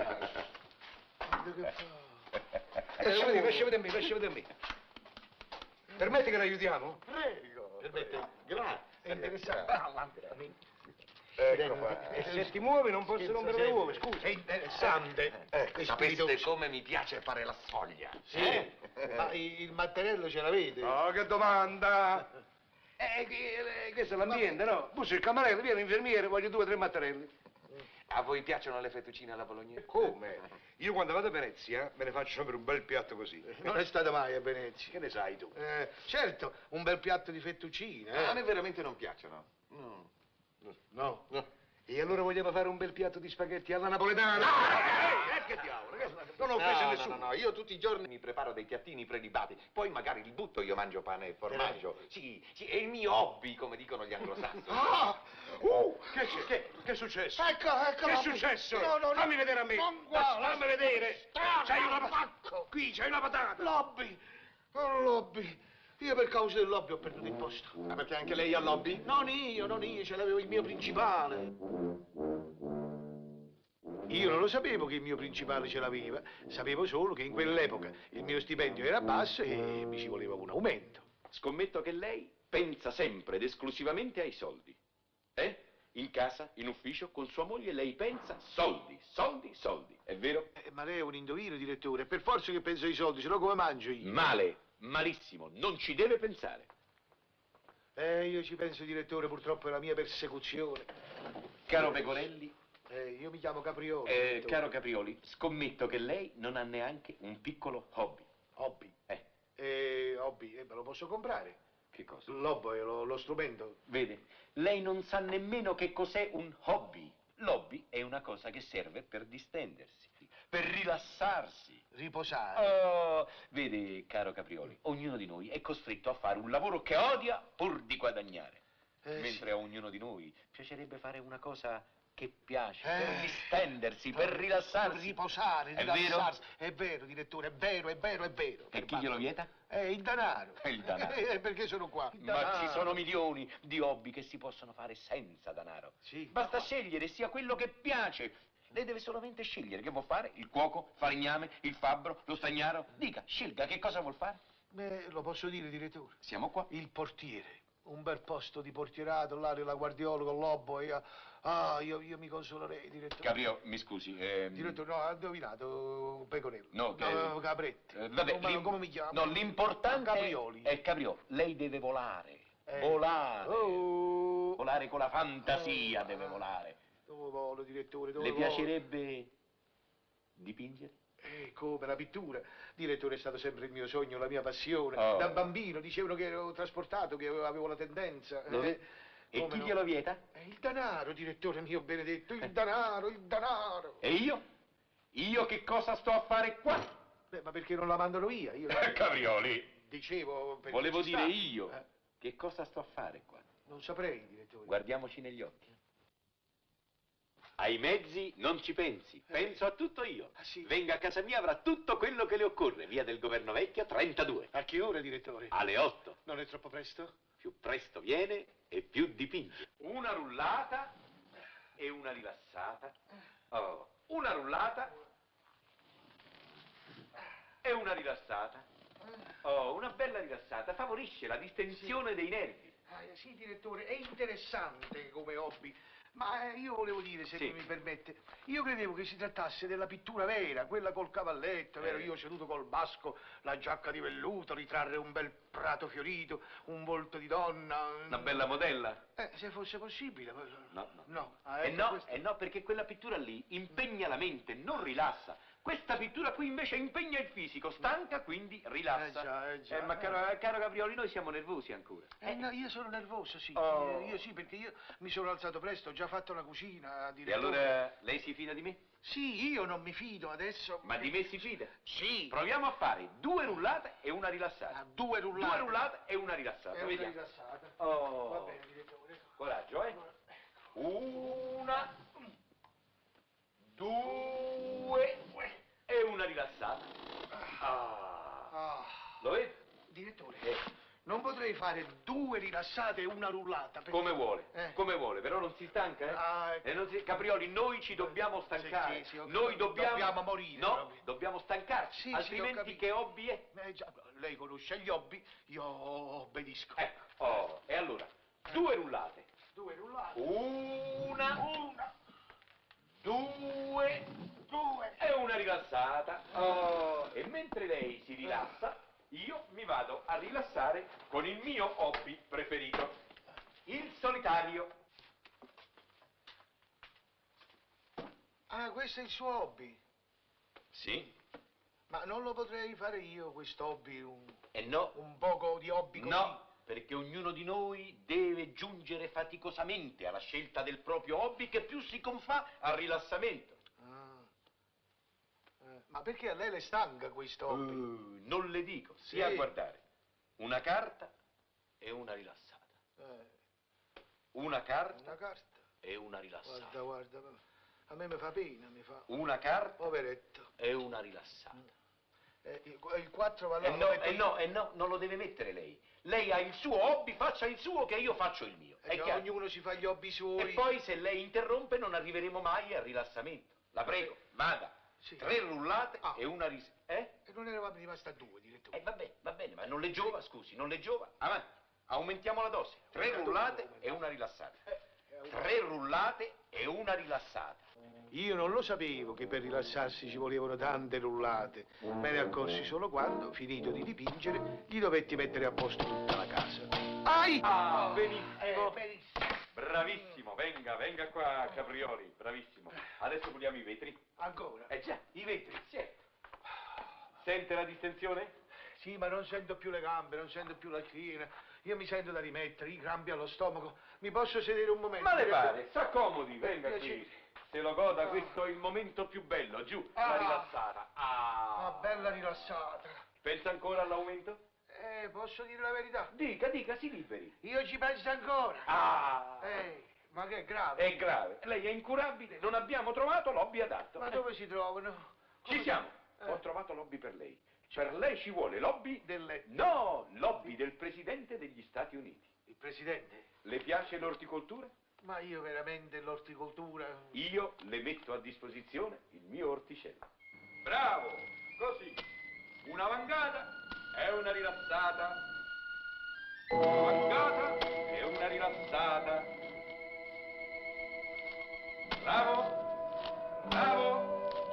Lascia vedere me. Permetti che l'aiutiamo? Prego. Permette. Grazie. È interessante. Ecco qua. E se ti muovi non posso rompere le uova, scusa. È interessante. Sapeste come mi piace fare la sfoglia? Sì. Ma il mattarello ce l'avete? Oh, che domanda! Questo è l'ambiente, no? Bussa il cammarello, vieni l'infermiere, voglio 2 o 3 mattarelli. A voi piacciono le fettuccine alla bolognese? Come? Io quando vado a Venezia me ne faccio sempre un bel piatto così. Non è stata mai a Venezia. Che ne sai tu? Certo, un bel piatto di fettuccine. A me veramente non piacciono. No. E allora vogliamo fare un bel piatto di spaghetti alla napoletana? Che diavolo? Non ho offeso nessuno. No, io tutti i giorni mi preparo dei piattini prelibati, poi magari li butto, io mangio pane e formaggio. Sì, è il mio hobby, come dicono gli anglosassoni. Che è successo? Ecco. Che è successo? No. Fammi vedere a me. Non guarda. Fammi vedere. C'hai una patata. Qui c'hai una patata. Lobby. Io per causa del lobby ho perduto il posto. Ma perché anche lei ha lobby? Non io, ce l'avevo il mio principale. Io non lo sapevo che il mio principale ce l'aveva, sapevo solo che in quell'epoca il mio stipendio era basso e mi ci voleva un aumento. Scommetto che lei pensa sempre ed esclusivamente ai soldi. In casa, in ufficio, con sua moglie lei pensa soldi. È vero? Ma lei è un indovino, direttore, per forza che penso ai soldi, se no come mangio io? Malissimo, non ci deve pensare. Io ci penso, direttore, purtroppo è la mia persecuzione. Caro Pecorelli. Io mi chiamo Caprioli. Caro Caprioli, scommetto che lei non ha neanche un piccolo hobby. Hobby? Hobby, me lo posso comprare? Che cosa? L'hobby, lo strumento. Vede, lei non sa nemmeno che cos'è un hobby. L'hobby è una cosa che serve per distendersi, per rilassarsi. Riposare. Vede, caro Caprioli, ognuno di noi è costretto a fare un lavoro che odia pur di guadagnare. Mentre a ognuno di noi piacerebbe fare una cosa che piace, per distendersi, per rilassarsi. Riposare, rilassarsi. È vero, direttore, è vero. E chi glielo vieta? Il denaro. Il denaro. Perché sono qua? Ma ci sono milioni di hobby che si possono fare senza denaro. Sì. Basta scegliere, sia quello che piace. Lei deve solamente scegliere che vuol fare, il cuoco, il falegname, il fabbro, lo stagnaro. Dica, scelga che cosa vuol fare. Lo posso dire, direttore? Siamo qua. Il portiere. Un bel posto di portierato, là nella Guardiola con l'obbo. Io mi consolerei, direttore. Caprio, mi scusi. Direttore, no, ha indovinato Pecorello. No, Capretti. Vabbè, come mi chiamo? No, l'importante Caprioli. è Capriò. Lei deve volare. Volare. Volare con la fantasia, deve volare. Dove volo, direttore? Le piacerebbe dipingere? Come la pittura. Direttore, è stato sempre il mio sogno, la mia passione. Da bambino dicevano che ero trasportato, che avevo la tendenza. E chi glielo vieta? Il denaro, direttore mio benedetto, il denaro. E io? Io che cosa sto a fare qua? Ma perché non la mandano via? Io Caprioli. Dicevo... Volevo dire io. Che cosa sto a fare qua? Non saprei, direttore. Guardiamoci negli occhi. Ai mezzi non ci pensi, penso a tutto io. Ah, sì? Venga a casa mia, avrà tutto quello che le occorre. Via del Governo Vecchio, 32. A che ora, direttore? Alle 8. Non è troppo presto? Più presto viene e più dipinge. Una rullata e una rilassata. Oh, una rullata e una rilassata. Oh, una bella rilassata favorisce la distensione dei nervi. Sì, direttore, è interessante come hobby, ma io volevo dire, se mi permette, io credevo che si trattasse della pittura vera, quella col cavalletto, vero? Io seduto col basco, la giacca di velluto, ritrarre un bel prato fiorito, un volto di donna. Una bella modella? Se fosse possibile. No. No. No, perché quella pittura lì impegna la mente, non rilassa. Questa pittura qui invece impegna il fisico, stanca, quindi rilassa. Già. Ma caro Caprioli, noi siamo nervosi ancora. No, io sono nervoso, sì. Oh. Io sì, perché io mi sono alzato presto, ho già fatto la cucina. E allora lei si fida di me? Sì, io non mi fido adesso. Ma di me si fida? Sì. Proviamo a fare 2 rullate e una rilassata. 2 rullate? 2 rullate e una rilassata, vediamo. Rilassata. Oh. Va bene, direttore. Coraggio, eh? 1, 2 e una rilassata. Lo vedi? Direttore, non potrei fare 2 rilassate e una rullata. Perché... Come vuole, però non si stanca, eh? Caprioli, noi ci dobbiamo stancare. Sì, noi dobbiamo morire. No, proprio. Dobbiamo stancarci, altrimenti che hobby è? Già, lei conosce gli hobby, io obbedisco. Ecco, e allora, 2 rullate. 2 rullate. 1, 2 e una rilassata. E mentre lei si rilassa, io mi vado a rilassare con il mio hobby preferito, il solitario. Questo è il suo hobby? Sì. Ma non lo potrei fare io, questo hobby? No. Un poco di hobby così? No, perché ognuno di noi deve giungere faticosamente alla scelta del proprio hobby che più si confà al rilassamento. Ma perché a lei le stanca questo hobby? Non le dico, sia a guardare. Una carta e una rilassata. Una carta e una rilassata. Guarda, a me mi fa pena, mi fa... Una carta poveretto. E una rilassata. Il 4 va là. No, non lo deve mettere lei. Lei ha il suo hobby, faccia il suo che io faccio il mio. Ognuno si fa gli hobby suoi. E poi se lei interrompe non arriveremo mai al rilassamento. La prego, vada. 3 rullate e una rilassata. E non eravamo rimasti a 2, direttore. Va bene, ma non le giova, scusi, non le giova. Avanti, aumentiamo la dose. 3 rullate e una rilassata. 3 rullate e una rilassata. Io non lo sapevo che per rilassarsi ci volevano tante rullate. Me ne accorsi solo quando, finito di dipingere, gli dovetti mettere a posto tutta la casa. Benissimo. Bravissimo, venga qua Caprioli, bravissimo. Adesso puliamo i vetri. Ancora? Già, i vetri, sì. Sente la distensione? Sì, ma non sento più le gambe, non sento più la schiena. Io mi sento da rimettere, i crampi allo stomaco. Mi posso sedere un momento? Ma le pare, s'accomodi, venga qui. Se lo goda, questo è il momento più bello, giù, la rilassata. Bella rilassata. Pensa ancora all'aumento? Posso dire la verità? Dica, si liberi. Io ci penso ancora. Ma che è grave? È grave. Lei è incurabile, non abbiamo trovato l'hobby adatto. Ma dove si trovano? Ci siamo. Ho trovato l'hobby per lei. Per lei ci vuole l'hobby No, l'hobby del Presidente degli Stati Uniti. Il Presidente? Le piace l'orticoltura? Ma io veramente l'orticoltura... Io le metto a disposizione il mio orticello. Bravo! Così. Una vangata e una rilassata. Una vangata e una rilassata. Bravo!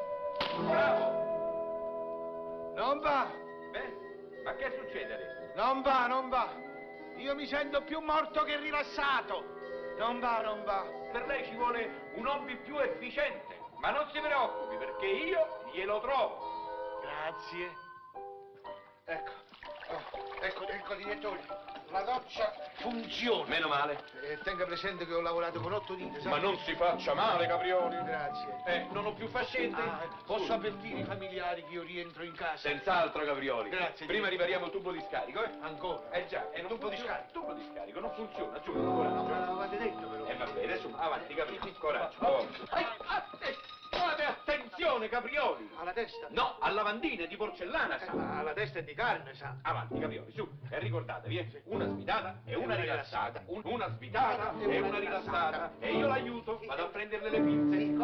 Non va! Beh, ma che succede adesso? Non va! Io mi sento più morto che rilassato! Non va! Per lei ci vuole un hobby più efficiente, ma non si preoccupi perché io glielo trovo. Grazie. Ecco, Ecco, direttore. La doccia funziona. Meno male. Tenga presente che ho lavorato con 8 dita, sa? Ma non si faccia male, Caprioli. Grazie. Non ho più fascette. Posso avvertire i familiari che io rientro in casa? Senz'altro, Caprioli. Grazie. Prima ripariamo il tubo di scarico, eh? Ancora? Già, non tubo di funziona. scarico? Tubo di scarico, non funziona, giù, ancora no. Non l'avevate detto, però. Va bene, su, avanti, Caprioli. Coraggio. Attenzione, Caprioli. Alla testa? No, a lavandine di porcellana, sa. Alla testa è di carne, sa. Avanti, Caprioli, su. E ricordatevi, una svitata e una rilassata. Una svitata e una rilassata. E io l'aiuto, vado a prenderle le pinze.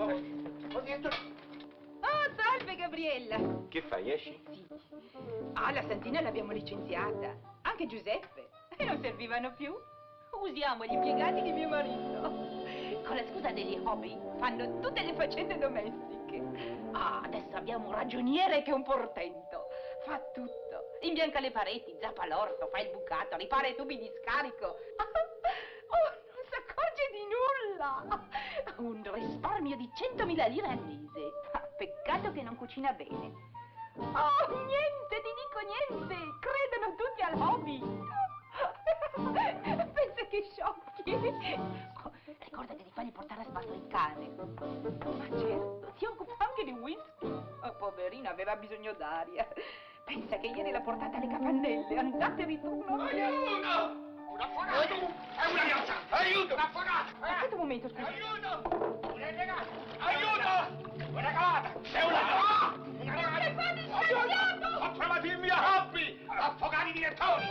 Oh, salve Gabriella. Che fai, esci? Sì. Ah, la Santina l'abbiamo licenziata. Anche Giuseppe. E non servivano più. Usiamo gli impiegati di mio marito. Con la scusa degli hobby fanno tutte le faccende domestiche. Ah, adesso abbiamo un ragioniere che è un portento. Fa tutto. Imbianca le pareti, zappa l'orto, fa il bucato, ripara i tubi di scarico. Oh, non si accorge di nulla. Un risparmio di 100.000 lire al mese. Peccato che non cucina bene. Oh, niente, ti dico niente. Credono tutti al hobby. Pensa che sciocchi. Oh, ricordati di fargli portare a spasso il cane. Ma certo, si occupa anche di whisky. Oh, poverina, aveva bisogno d'aria. Pensa che ieri l'ha portata alle capannelle, andate e ritorno. Aiuto! Un affogato! È una ragazza! Aiuto! Un affogato! Aspetta un momento, scusa. Aiuto! Un ragazzo! Aiuto! Una calata! È una calata! Una calata! Aiuto! Ho trovato il mio hobby! Affogare i direttori!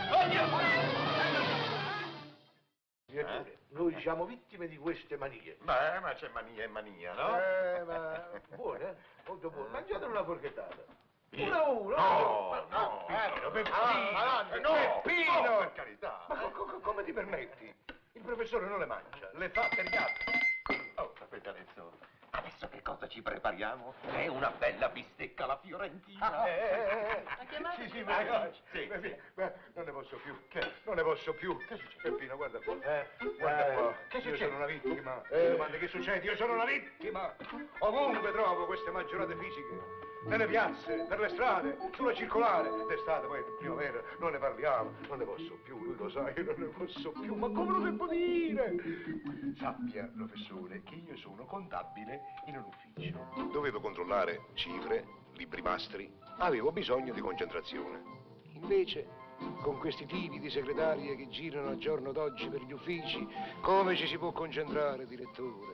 Direttore, noi siamo vittime di queste manie. Beh, ma c'è mania e mania, no? Ma buone, molto buone. Mangiate una forchettata. Uno. No, Peppino! no, per carità. Ma come ti permetti? Il professore non le mangia, le fa per gatti. Oh, aspetta adesso che cosa ci prepariamo? È una bella bistecca alla fiorentina. Ha chiamato? Sì, non ne posso più. Che? Non ne posso più. Che succede? Peppino, guarda qua. Guarda qua. Che succede? Io sono una vittima. Mi domandi che succede? Io sono una vittima. Ovunque trovo queste maggiorate fisiche. Nelle piazze, per le strade, sulla circolare. D'estate, poi in primavera, non ne parliamo. Non ne posso più, lui lo sa, io non ne posso più. Ma come lo devo dire? Sappia, professore, che io sono contabile in un ufficio. Dovevo controllare cifre, libri mastri, avevo bisogno di concentrazione. Invece, con questi tipi di segretarie che girano al giorno d'oggi per gli uffici, come ci si può concentrare, direttore?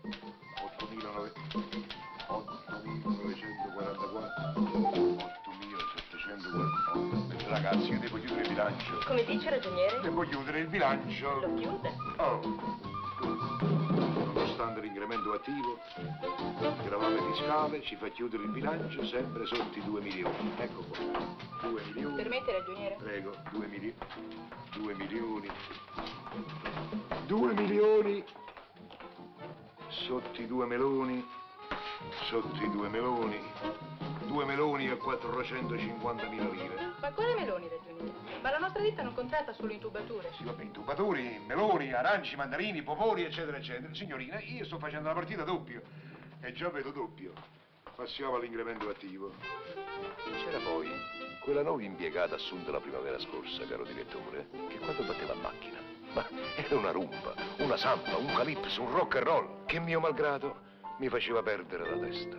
8.944, ragazzi, io devo chiudere il bilancio. Come dice, ragioniere? Devo chiudere il bilancio. Lo chiude? Oh. Nonostante l'incremento attivo, il gravame fiscale ci fa chiudere il bilancio sempre sotto i 2 milioni. Ecco qua. 2 milioni. Permette, ragioniere? Prego, 2 milioni. 2 milioni. 2 milioni. Sotto i 2 meloni. Sotto i 2 meloni. 2 meloni e 450.000 lire. Ma quale meloni, ragioniere? Ma la nostra ditta non contratta solo intubature. Sì, vabbè, intubatori, meloni, aranci, mandarini, popoli, eccetera, eccetera. Signorina, io sto facendo la partita doppio. E già vedo doppio. Passiamo all'incremento attivo. C'era poi quella nuova impiegata assunta la primavera scorsa, caro direttore, che quando batteva a macchina, ma era una rumba, una samba, un calypso, un rock and roll, che mio malgrado mi faceva perdere la testa.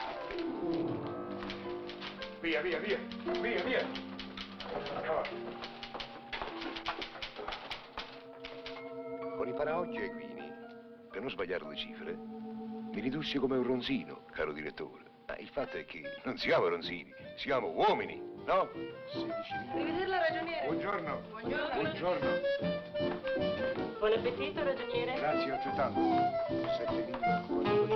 Via, via, via, via, via. Con i paraocchi equini, per non sbagliare le cifre, mi ridussi come un ronzino, caro direttore. Ma il fatto è che non siamo ronzini, siamo uomini, no? 16.000. Rivederla, ragioniere. Buongiorno. Buongiorno. Buongiorno. Buon appetito, ragioniere. Grazie altrettanto. 7.400.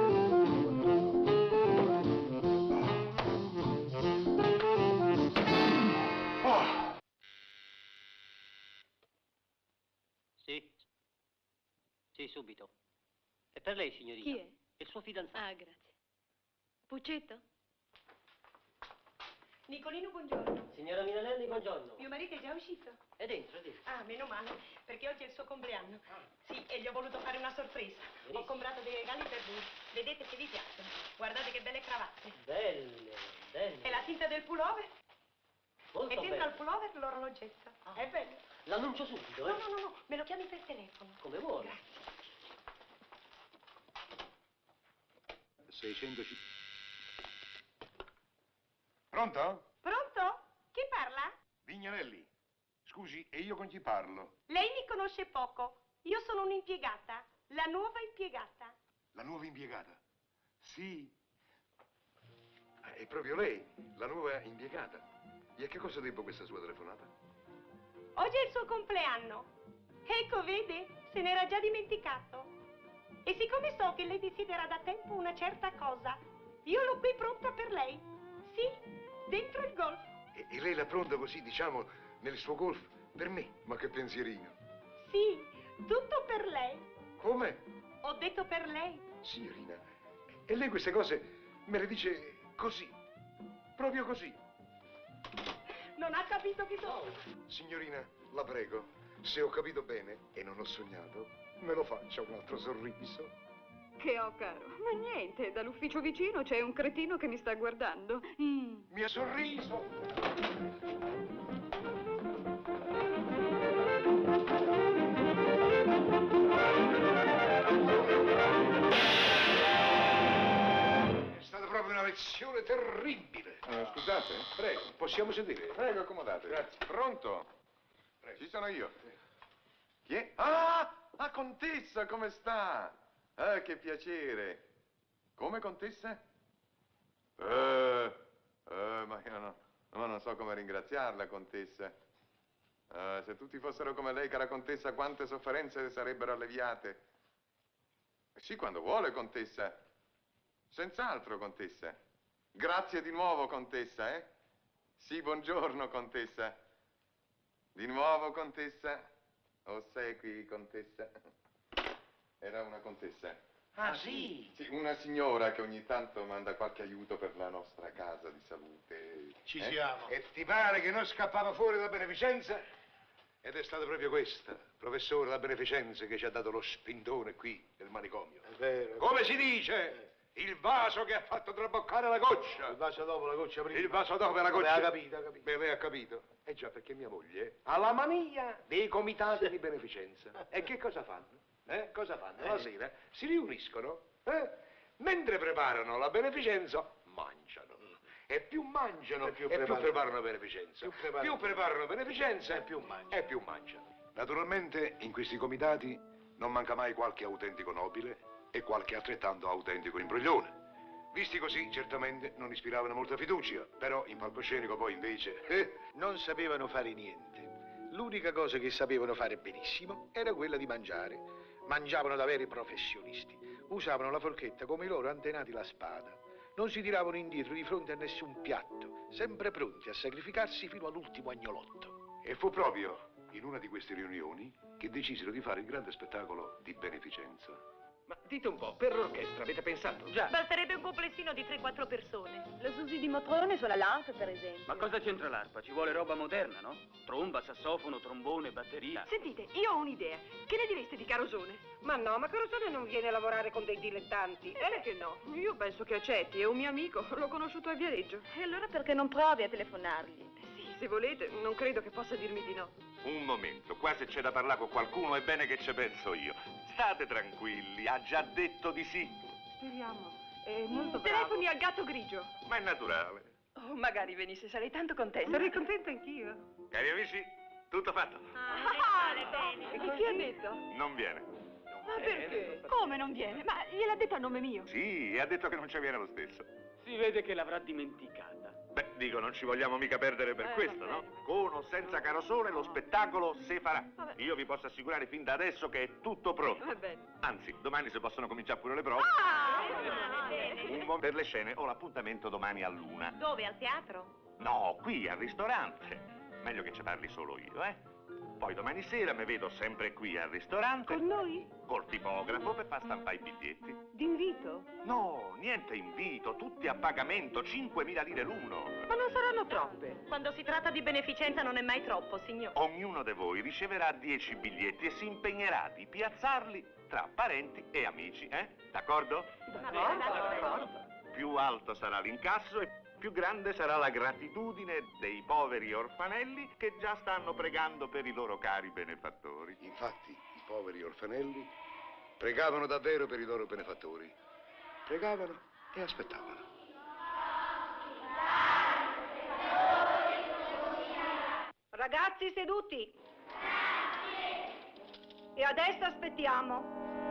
Sì, subito. È per lei, signorina. Chi è? È il suo fidanzato. Ah, grazie. Puccetto? Nicolino, buongiorno. Signora Minanelli, buongiorno. Mio marito è già uscito? È dentro, è dentro. Ah, meno male, perché oggi è il suo compleanno. Sì, e gli ho voluto fare una sorpresa. Ho comprato dei regali per lui. Vedete se vi piacciono. Guardate che belle cravatte. Belle, belle. E la tinta del pullover? Molto e dentro bello. al pullover l'orologetto. È bello. L'annuncio subito, eh? No, me lo chiami per telefono. Come vuoi. Grazie. 600. Pronto? Pronto? Chi parla? Vignanelli. Scusi, e io con chi parlo? Lei mi conosce poco. Io sono un'impiegata, la nuova impiegata. La nuova impiegata? Sì. È proprio lei, la nuova impiegata. E a che cosa debbo questa sua telefonata? Oggi è il suo compleanno. Ecco, vede, se n'era già dimenticato. E siccome so che lei desidera da tempo una certa cosa, io l'ho qui pronta per lei. Sì, dentro il golf. E lei l'ha pronta così, diciamo, nel suo golf per me? Ma che pensierino. Sì, tutto per lei. Come? Ho detto per lei. Signorina, e lei queste cose me le dice così, proprio così. Non ha capito chi sono. Signorina, la prego, se ho capito bene e non ho sognato, me lo faccia un altro sorriso. Che ho, caro? Ma niente, dall'ufficio vicino c'è un cretino che mi sta guardando. Mi ha sorriso. È stata proprio una lezione terribile. Scusate, Prego, possiamo sedere? prego, accomodatevi. Grazie. Pronto? Prego. Ci sono io. Chi è? Ah, contessa, come sta? Ah, che piacere. Come, contessa? Ma io non so come ringraziarla, contessa. Se tutti fossero come lei, cara contessa, quante sofferenze sarebbero alleviate. Sì, quando vuole, contessa. Senz'altro, contessa. Grazie di nuovo, contessa, eh? Sì, buongiorno, contessa. Di nuovo, contessa. Ossequi, contessa. Era una contessa. Ah, sì? Sì, una signora che ogni tanto manda qualche aiuto per la nostra casa di salute. Ci siamo. E ti pare che non scappava fuori la beneficenza? Ed è stata proprio questa, professore, la beneficenza che ci ha dato lo spintone qui nel manicomio. È vero. Come si dice? Il vaso che ha fatto traboccare la goccia. Il vaso dopo, la goccia prima. Il vaso dopo e la goccia. Ha capito, ha capito. Beh, lei ha capito. Eh già, perché mia moglie ha la mania dei comitati di beneficenza. E che cosa fanno? Cosa fanno? La sera si riuniscono, mentre preparano la beneficenza, mangiano. E più mangiano, e più preparano beneficenza. Più preparano beneficenza, e più mangiano. Naturalmente, in questi comitati non manca mai qualche autentico nobile e qualche altrettanto autentico imbroglione. Visti così, certamente non ispiravano molta fiducia, però in palcoscenico poi invece... Non sapevano fare niente. L'unica cosa che sapevano fare benissimo era quella di mangiare. Mangiavano da veri professionisti. Usavano la forchetta come i loro antenati la spada. Non si tiravano indietro di fronte a nessun piatto, sempre pronti a sacrificarsi fino all'ultimo agnolotto. E fu proprio in una di queste riunioni che decisero di fare il grande spettacolo di beneficenza. Ma dite un po', per l'orchestra avete pensato? Già. Basterebbe un complessino di 3-4 persone. La Susi di Motrone sulla lamp, per esempio. Ma cosa c'entra l'arpa? Ci vuole roba moderna, no? Tromba, sassofono, trombone, batteria. Sentite, io ho un'idea. Che ne direste di Carosone? Ma no, ma Carosone non viene a lavorare con dei dilettanti. Perché no? Io penso che accetti, è un mio amico, l'ho conosciuto a Viareggio. E allora perché non provi a telefonargli? Sì, se volete, non credo che possa dirmi di no. Un momento, qua se c'è da parlare con qualcuno è bene che ci penso io. State tranquilli, ha già detto di sì. Speriamo. È molto bravo. Telefoni al gatto grigio. Ma è naturale. Oh, magari venisse, sarei tanto contenta. Sarei contenta anch'io. Cari amici, tutto fatto. E chi ha detto? Non viene. Ma perché? Come non viene? Ma gliel'ha detto a nome mio. Sì, e ha detto che non ci viene lo stesso. Si vede che l'avrà dimenticata. Beh, dico, non ci vogliamo mica perdere per questo, no? Con o senza Carosone lo spettacolo si farà. Vabbè. Io vi posso assicurare fin da adesso che è tutto pronto. Va bene. Anzi, domani si possono cominciare pure le prove. Un buon per le scene ho l'appuntamento domani all'1. Dove? Al teatro? No, qui al ristorante. Meglio che ci parli solo io, eh? Poi domani sera mi vedo sempre qui al ristorante. Con noi? Col tipografo per far stampare i biglietti. D'invito? No, niente invito, tutti a pagamento, 5.000 lire l'uno. Ma non saranno troppe. Quando si tratta di beneficenza non è mai troppo, signor. Ognuno di voi riceverà 10 biglietti e si impegnerà di piazzarli tra parenti e amici, eh? D'accordo? D'accordo. Più alto sarà l'incasso e più grande sarà la gratitudine dei poveri orfanelli che già stanno pregando per i loro cari benefattori. Infatti, i poveri orfanelli pregavano davvero per i loro benefattori. Pregavano e aspettavano. Ragazzi seduti. E adesso aspettiamo.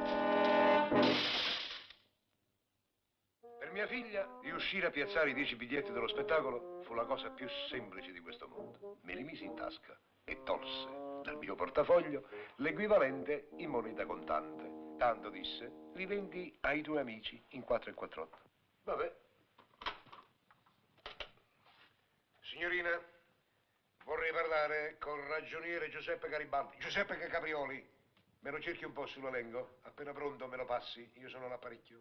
Per mia figlia, riuscire a piazzare i 10 biglietti dello spettacolo fu la cosa più semplice di questo mondo. Me li misi in tasca e tolse dal mio portafoglio l'equivalente in moneta contante. Tanto disse, li vendi ai tuoi amici in 4,48. Vabbè. Signorina, vorrei parlare col ragioniere Giuseppe Garibaldi. Giuseppe Caprioli. Me lo cerchi un po' sull'elenco? Appena pronto me lo passi, io sono l'apparecchio.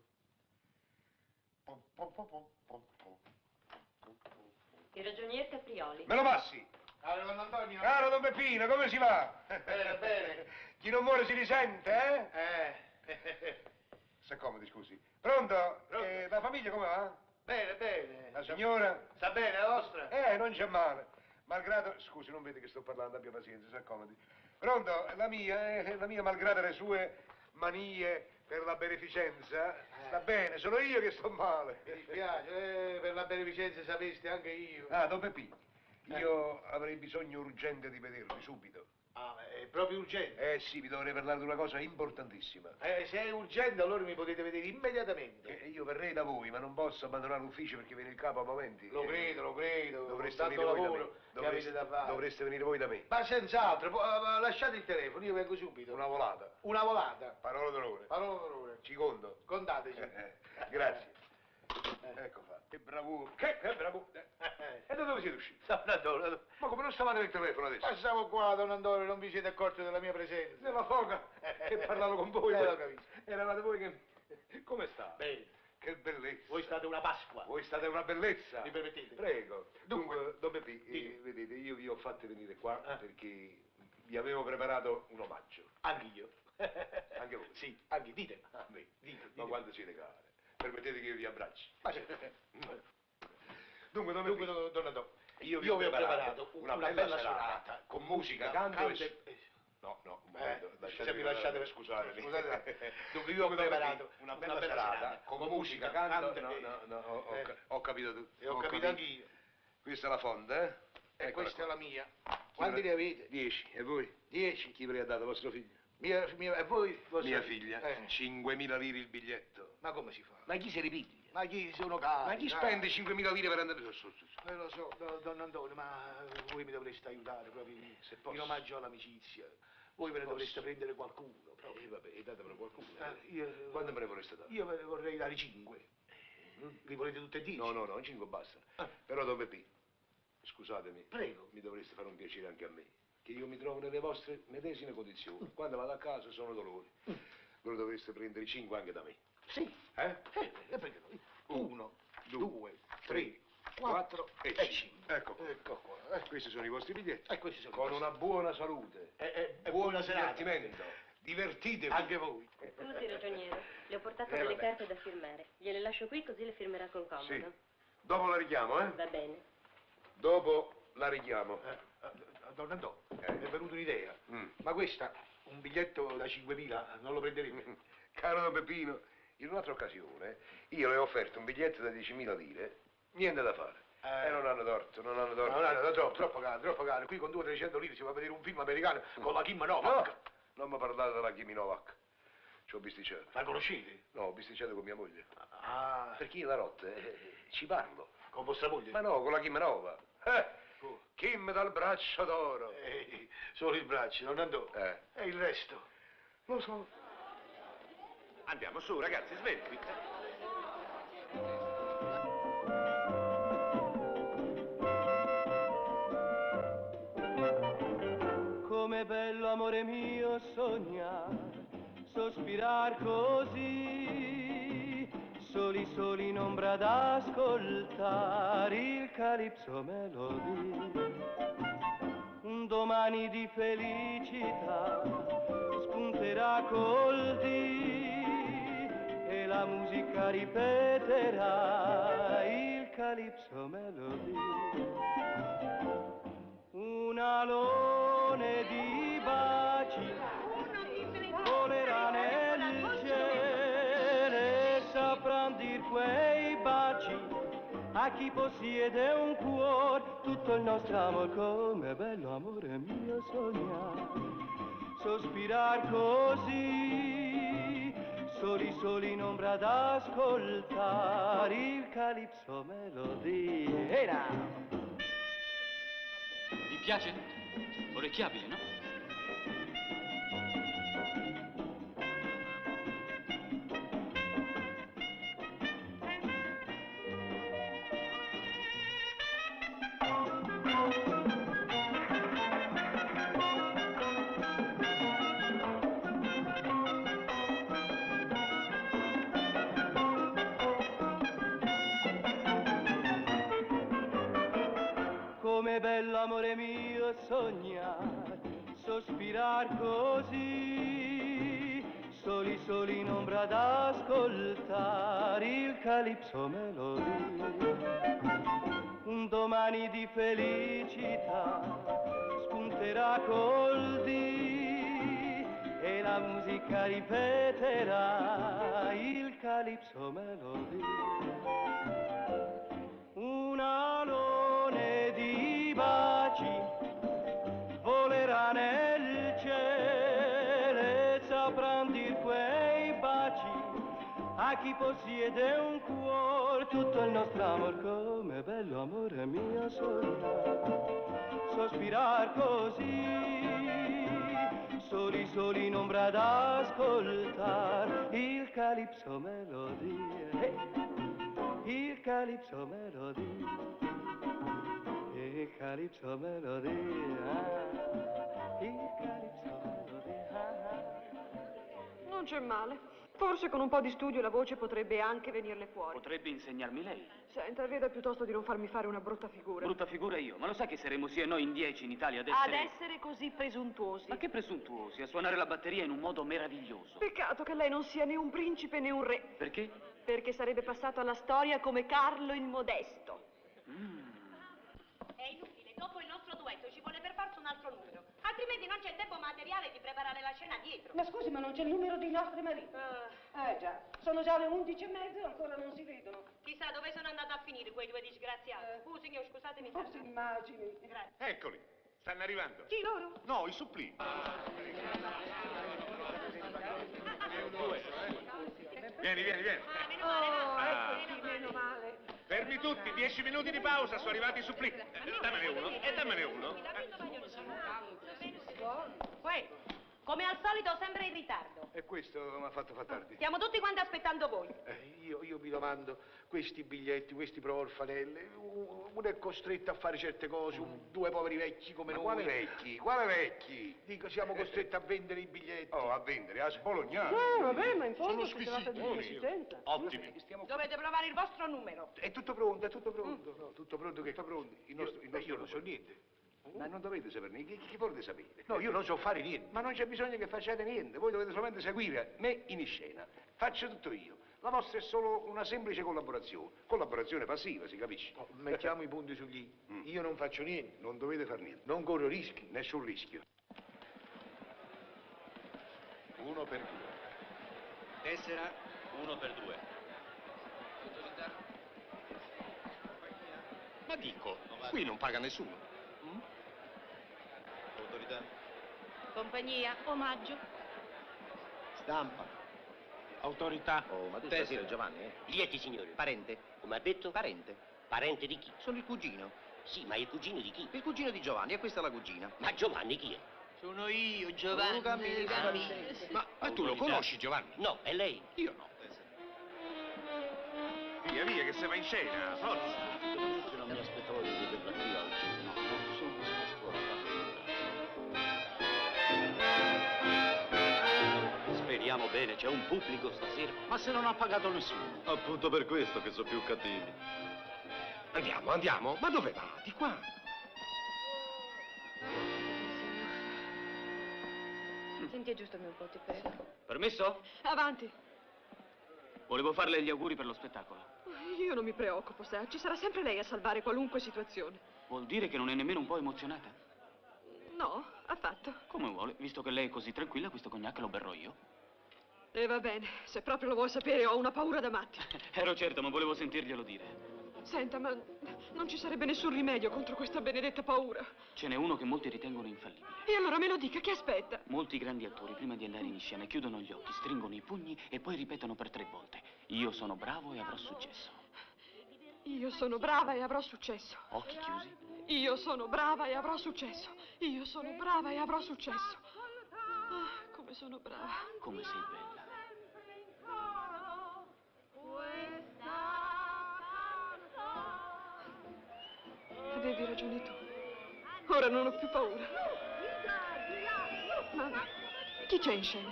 Il ragionier Caprioli. Me lo passi? Caro Don Antonio. Caro Don Peppino, come si va? Bene, bene. Chi non muore si risente, eh? Si accomodi, scusi. Pronto? La famiglia come va? Bene, bene. La signora? Sta bene, la vostra? Non c'è male. Malgrado... Scusi, non vede che sto parlando, abbia pazienza, si accomodi. Pronto? La mia, malgrado le sue manie per la beneficenza, sta bene, sono io che sto male. Mi dispiace, per la beneficenza sapeste anche io. Ah, Don Peppino, io avrei bisogno urgente di vedervi subito. Ah, è proprio urgente? Sì, vi dovrei parlare di una cosa importantissima. Se è urgente allora mi potete vedere immediatamente. Io verrei da voi, ma non posso abbandonare l'ufficio perché viene il capo a momenti. Lo credo, Dovreste tanto venire voi da me. lavoro che avete da fare. Dovreste venire voi da me. Ma senz'altro, lasciate il telefono, io vengo subito. Una volata. Una volata. Parola d'onore. Parola d'onore. Ci conto. Contateci. Grazie. Ecco fatto. Che bravura. Che bravura. E da dove siete usciti? Ma come non stavate nel telefono adesso? Passavo qua, Don Antonio, non vi siete accorti della mia presenza. Nella foga che parlavo con voi. L'ho capito. Eravate voi che... Come sta? Bene. Che bellezza. Voi state una Pasqua. Voi state una bellezza. Mi permettete? Prego. Dunque, Don Peppì, vedete, io vi ho fatto venire qua perché vi avevo preparato un omaggio. Anch'io. Anche voi? Sì, anche dite. Dite. Ma quando siete cari? Permettete che io vi abbracci. Ma certo. Dunque, Don Antonio, io vi ho ho preparato una bella serata con musica, canto e... No, un momento, se mi lasciate scusate. Dunque io ho preparato una bella serata con musica, canto... Ho capito tutto. E ho capito anch'io. Questa è la fonte, E questa è la mia. Quanti ne avete? 10. E voi? 10. Chi ve li ha dato, vostro figlio? E voi? Mia figlia. 5.000 lire il biglietto. Ma come si fa? Ma chi se li piglia? Ma chi sono cari? Ma chi spende 5.000 lire per andare... Lo so, Don Antonio, ma voi mi dovreste aiutare proprio in omaggio all'amicizia. Voi ve ne dovreste prendere qualcuno. Vabbè, datemelo qualcuno. Quando me ne vorreste dare? Io vorrei dare 5. Li volete tutte e 10? No, 5 basta. Però Don Peppino, scusatemi. Prego. Mi dovreste fare un piacere anche a me. Che io mi trovo nelle vostre medesime condizioni. Quando vado a casa sono dolori. Voi lo dovreste prendere 5 anche da me. Sì. E perché no? 1, 2, 3, 4 e 5. Ecco qua. Questi sono i vostri biglietti. Questi sono con una buona salute. Buona serata. Divertimento. Divertitevi. Anche voi. Scusi, ragioniere, le ho portato delle carte da firmare. Gliele lascio qui così le firmerà con comodo. Sì. Dopo la richiamo, Va bene. Dopo la richiamo. Don Antonio, mi è venuta un'idea. Ma questa, un biglietto da 5.000, non lo prenderete? Caro Don Peppino, in un'altra occasione io le ho offerto un biglietto da 10.000 lire, niente da fare. E non hanno torto. Troppo caro. Qui con 200-300 lire si va a vedere un film americano con la Kim Novak. No, non mi parlate della Kim Novak. Ci ho bisticciato. La conoscete? No, ho bisticciato con mia moglie. Ah. Perché io la notte ci parlo. Con vostra moglie? Ma no, con la Kim Novak. Kim dal braccio d'oro. Solo il braccio, non andò. E il resto? Lo so. Andiamo su, ragazzi, svegliti. Com'è bello, amore mio, sognar, sospirar così, soli in ombra ad ascoltare il calypso melody. Un domani di felicità spunterà col dì e la musica ripeterà il calypso calypso melody. Un alone di baci volerà nel cielo e saprà dir quei baci a chi possiede un cuore, tutto il nostro amor. Come bello, amore mio, sognare, sospirar così, soli soli in ombra ad ascoltare il calypso melody. Vi piace? Orecchiabile, no? Come bello, amore mio, sognare, sospirar così, soli soli in ombra ad ascoltare il calypso melody. Un domani di felicità spunterà col dì e la musica ripeterà il calypso melody. Un alone di baci volerà nel cielo e saprà dir quei baci a chi possiede un cuore, tutto il nostro amor. Come bello, amore mio, sognare, sospirar così, soli soli in ombra ad ascoltar il calypso melody. Il calypso melody, il calypso melody, il calypso melody. Non c'è male. Forse con un po' di studio la voce potrebbe anche venirle fuori. Potrebbe insegnarmi lei. Senta, veda piuttosto di non farmi fare una brutta figura. Brutta figura io, ma lo sa che saremo sia noi in 10 in Italia ad Ad essere... essere così presuntuosi. Ma che presuntuosi, a suonare la batteria in un modo meraviglioso. Peccato che lei non sia né un principe né un re. Perché? Perché sarebbe passato alla storia come Carlo il Modesto. È inutile, dopo il nostro duetto ci vuole per forza un altro numero. Altrimenti non c'è il tempo materiale di preparare la scena dietro. Ma scusi, ma non c'è il numero dei nostri mariti? Già, sono già le 11:30 e ancora non si vedono. Chissà dove sono andata a finire quei due disgraziati. Signor, scusatemi. Forse immagini. Grazie. Eccoli, stanno arrivando. Chi, loro? No, i supplì. Vieni, vieni, vieni. Meno male, meno male. Fermi tutti, 10 minuti di pausa, sono arrivati i supplì. Dammene uno, e dammene uno. Uè, come al solito sempre in ritardo. E questo mi ha fatto far tardi. Stiamo tutti quanti aspettando voi. Io mi domando, questi biglietti, questi pro orfanelle, uno è costretto a fare certe cose, due poveri vecchi come Ma noi. quale vecchi? Quale vecchi? Dico, siamo costretti a vendere i biglietti. Oh, a vendere, a sbolognare. Vabbè, ma in fondo Sono si tratta di squisitoni. un'esigenza. Ottimi. Dovete provare il vostro numero. È tutto pronto, è tutto pronto. No, tutto pronto che... Tutto pronto? Io non so niente. Ma non dovete saperne, chi volete sapere? No, io non so fare niente. Ma non c'è bisogno che facciate niente, voi dovete solamente seguire me in scena. Faccio tutto io. La vostra è solo una semplice collaborazione. Collaborazione passiva, si capisce? No, mettiamo i punti sugli i. Io non faccio niente. Non dovete fare niente. Non corro rischi. Nessun rischio. 1 per 2. Tessera 1 per 2. Ma dico, qui non paga nessuno. Autorità. Compagnia, omaggio. Stampa. Autorità. Oh, ma tu Tessera. stasera Giovanni, eh? Lieti, signore. Parente? Come ha detto? Parente. Parente di chi? Sono il cugino. Sì, ma il cugino di chi? Il cugino di Giovanni, e questa è la cugina. Ma Giovanni chi è? Sono io, Giovanni. Ma tu lo conosci, Giovanni? No, è lei. Io no. Via, via, che se va in scena, forza. Non mi aspettavo di vederla qui oggi. No, non sono disposto a Speriamo bene, c'è un pubblico stasera. Ma se non ha pagato nessuno. Appunto per questo che sono più cattivi. Andiamo, andiamo. Ma dove va? Di qua. Senti, aggiustami un po', ti prego. Permesso? Avanti. Volevo farle gli auguri per lo spettacolo. Io Io non mi preoccupo, sa. Ci sarà sempre lei a salvare qualunque situazione. Vuol dire che non è nemmeno un po' emozionata? No, affatto. Come vuole, visto che lei è così tranquilla, questo cognac lo berrò io. E va bene, se proprio lo vuoi sapere, ho una paura da matti. Ero certo, ma volevo sentirglielo dire. Senta, ma non ci sarebbe nessun rimedio contro questa benedetta paura. Ce n'è uno che molti ritengono infallibile. E allora me lo dica, chi aspetta? Molti grandi attori, prima di andare in scena, chiudono gli occhi, stringono i pugni e poi ripetono per 3 volte. Io sono bravo e avrò successo. Io sono brava e avrò successo. Occhi chiusi. Io sono brava e avrò successo. Io sono brava e avrò successo. Ah, come sono brava. Come sei bella. Avevi ragione tu. Ora non ho più paura. Ma chi c'è in scena?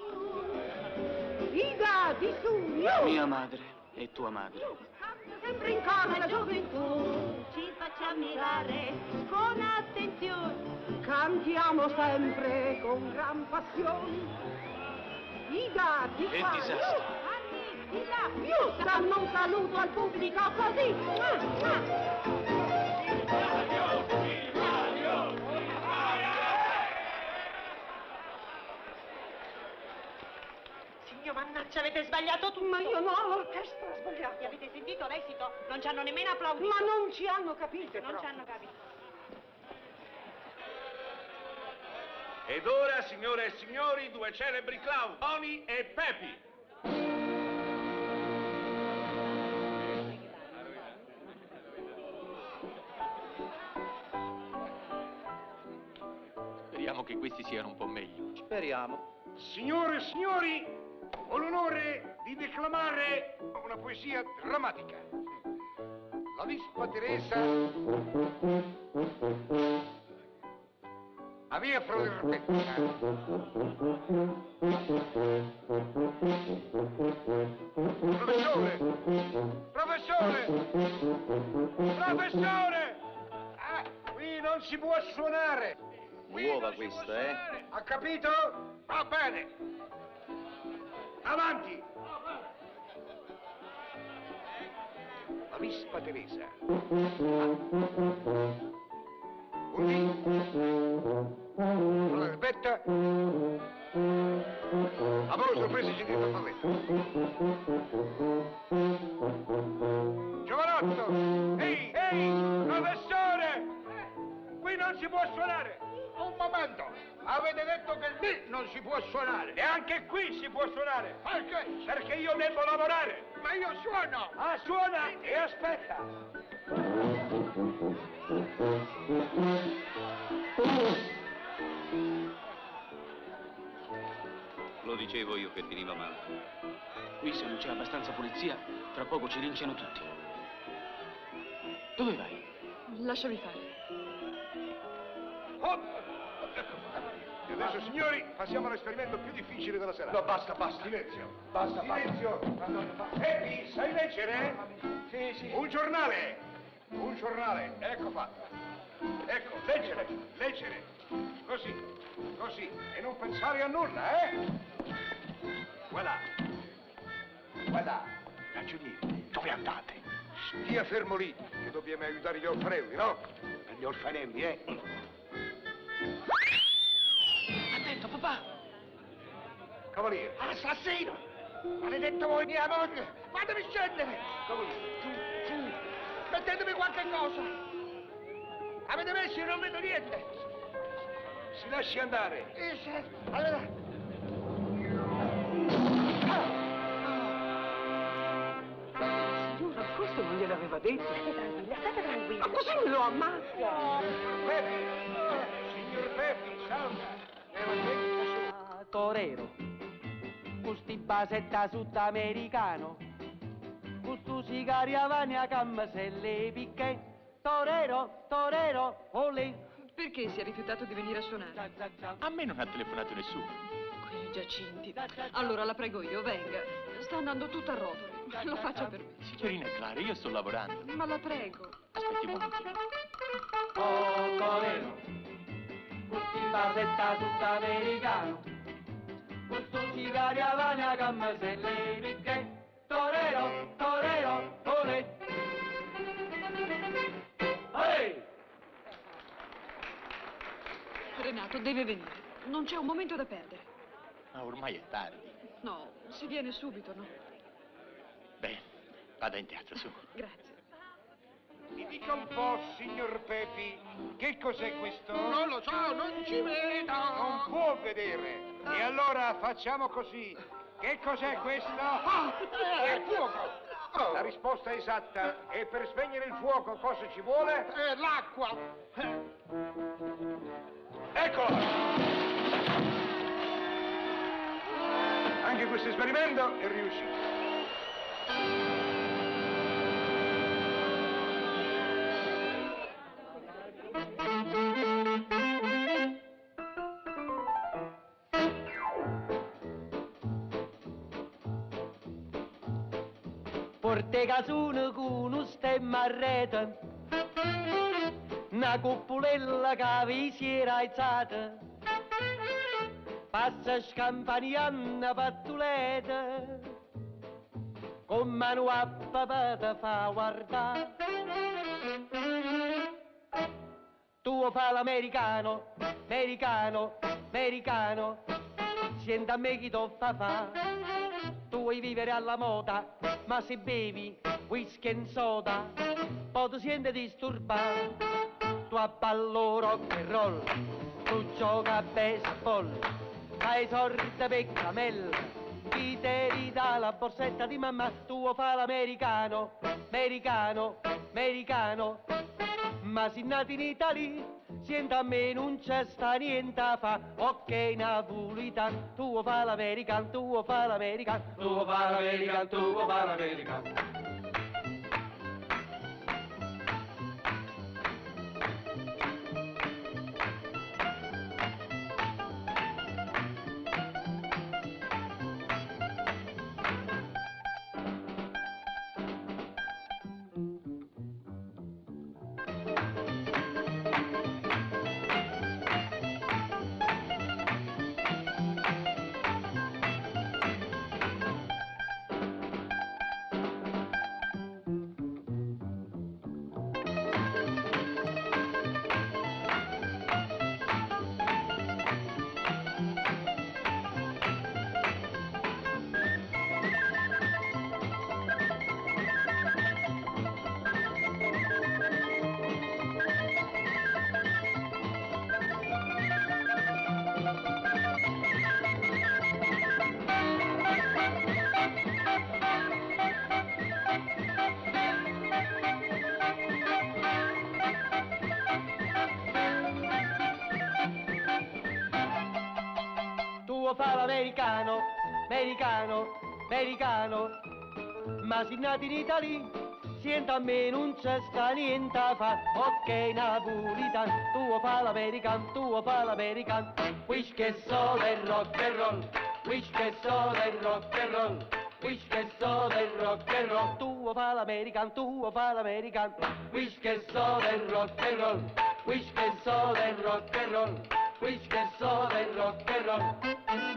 Ida, di su, io! Mia madre e tua madre. Sempre in corda la gioventù, ci faccia mirare con attenzione. Cantiamo sempre con gran passione. Ida, di Che qua, disastro. Anni, di là, più danno un saluto al pubblico così. Signor, mannaggia, avete sbagliato tutto. Ma io no, l'orchestra ha sbagliato. Avete sentito l'esito? Non ci hanno nemmeno applaudito. Ma non ci hanno capito. Non ci hanno capito. Ed ora, signore e signori, 2 celebri clown, Tony e Pepi. Speriamo che questi siano un po' meglio. Speriamo. Signore e signori, ho l'onore di declamare una poesia drammatica. La Vispa Teresa aveva Proverbetta. Professore! Professore! Professore! Qui non si può suonare! Nuova questa, eh? Ha capito? Va bene! Avanti! La Vispa Teresa. Una verbetta. A voi sorpresa ci dico farletta. Giovanotto! Ehi, ehi! Professore! Qui non si può suonare! Un momento! Avete detto che lì non si può suonare! E anche qui si può suonare! Perché? Perché io devo lavorare! Ma io suono! Ah, suona e aspetta! Lo dicevo io che finiva male. Qui se non c'è abbastanza polizia, tra poco ci linciano tutti. Dove vai? Lasciami fare. E adesso, signori, passiamo all'esperimento più difficile della serata. No, basta, basta. Silenzio. Basta, silenzio. Pepi, sai leggere? Sì, sì. Un giornale. Un giornale. Ecco fatto. Ecco, leggere, leggere. Così, così. E non pensare a nulla, eh? Voilà. Voilà. Ragioniere, dove andate? Stia fermo lì, che dobbiamo aiutare gli orfanelli, no? Gli orfanelli, eh? Attento, papà! Cavaliere! Assassino! Maledetto voi, mia moglie! Fatemi scendere! Cavaliere, Su, su! Mettetemi qualche cosa! Avete messo e non vedo niente! si lasci andare! Allora... Signora, questo non gliel'aveva detto. State tranquilla. Ma così me lo ammazza! Pepi! Signor Pepi, salva! Torero, questi basetta sudamericano, questo sigari avanti a cammeselle picche, torero, torero, olè. Perché si è rifiutato di venire a suonare? A me non ha telefonato nessuno. Quelli Giacinti. Allora la prego io, venga. Sta andando tutta a rotoli. Lo faccia per me. Signorina Clara, io sto lavorando. Ma la prego. Aspetti un momentino. Oh, torero, questi basetta sudamericano, questo sigari avanti a cammeselle picche, torero, torero, olè. Renato deve venire. Non c'è un momento da perdere. Ma ormai è tardi. No, si viene subito, no? Bene, vada in teatro, su. Grazie. Mi dica un po', signor Pepi, che cos'è questo? Non lo so, non ci vedo. Non può vedere. E allora facciamo così. Che cos'è questo? È il fuoco. La risposta esatta è per spegnere il fuoco cosa ci vuole? L'acqua. Eccola! Anche questo esperimento è riuscito. Porte casone con un stemma a rete, una cuppolella che vi si era alzata, passa scampanianna pattuleta, con mano a papà te fa guardare. Tu fa l'americano, americano, americano, senta a me chi t'ho fa. Tu vuoi vivere alla moda, ma se bevi whisky e soda, poi ti senti disturbato. Tu ballo rock and roll, tu gioca a baseball, fai sorte per camella, chi te ridà la borsetta di mamma. Tu fa l'americano, americano, americano, ma se nati in Italia, senta a me non c'è sta niente a fa. Ok napolitan, tu fa l'american, tu fa l'american, tu fa l'american, tu fa l'american. Fa l'americano, americano, americano, ma se nati in Italia, senta a me non c'è sta niente a fa. Ok napolitan, tu fa l'american, tu fa l'american, whisky e soda e rock and roll, whisky e soda e rock and roll, whisky e soda e rock and roll. Tu fa l'american, tu fa l'american, whisky e soda e rock and roll, whisky e soda e rock and roll, whisky e soda e rock and roll.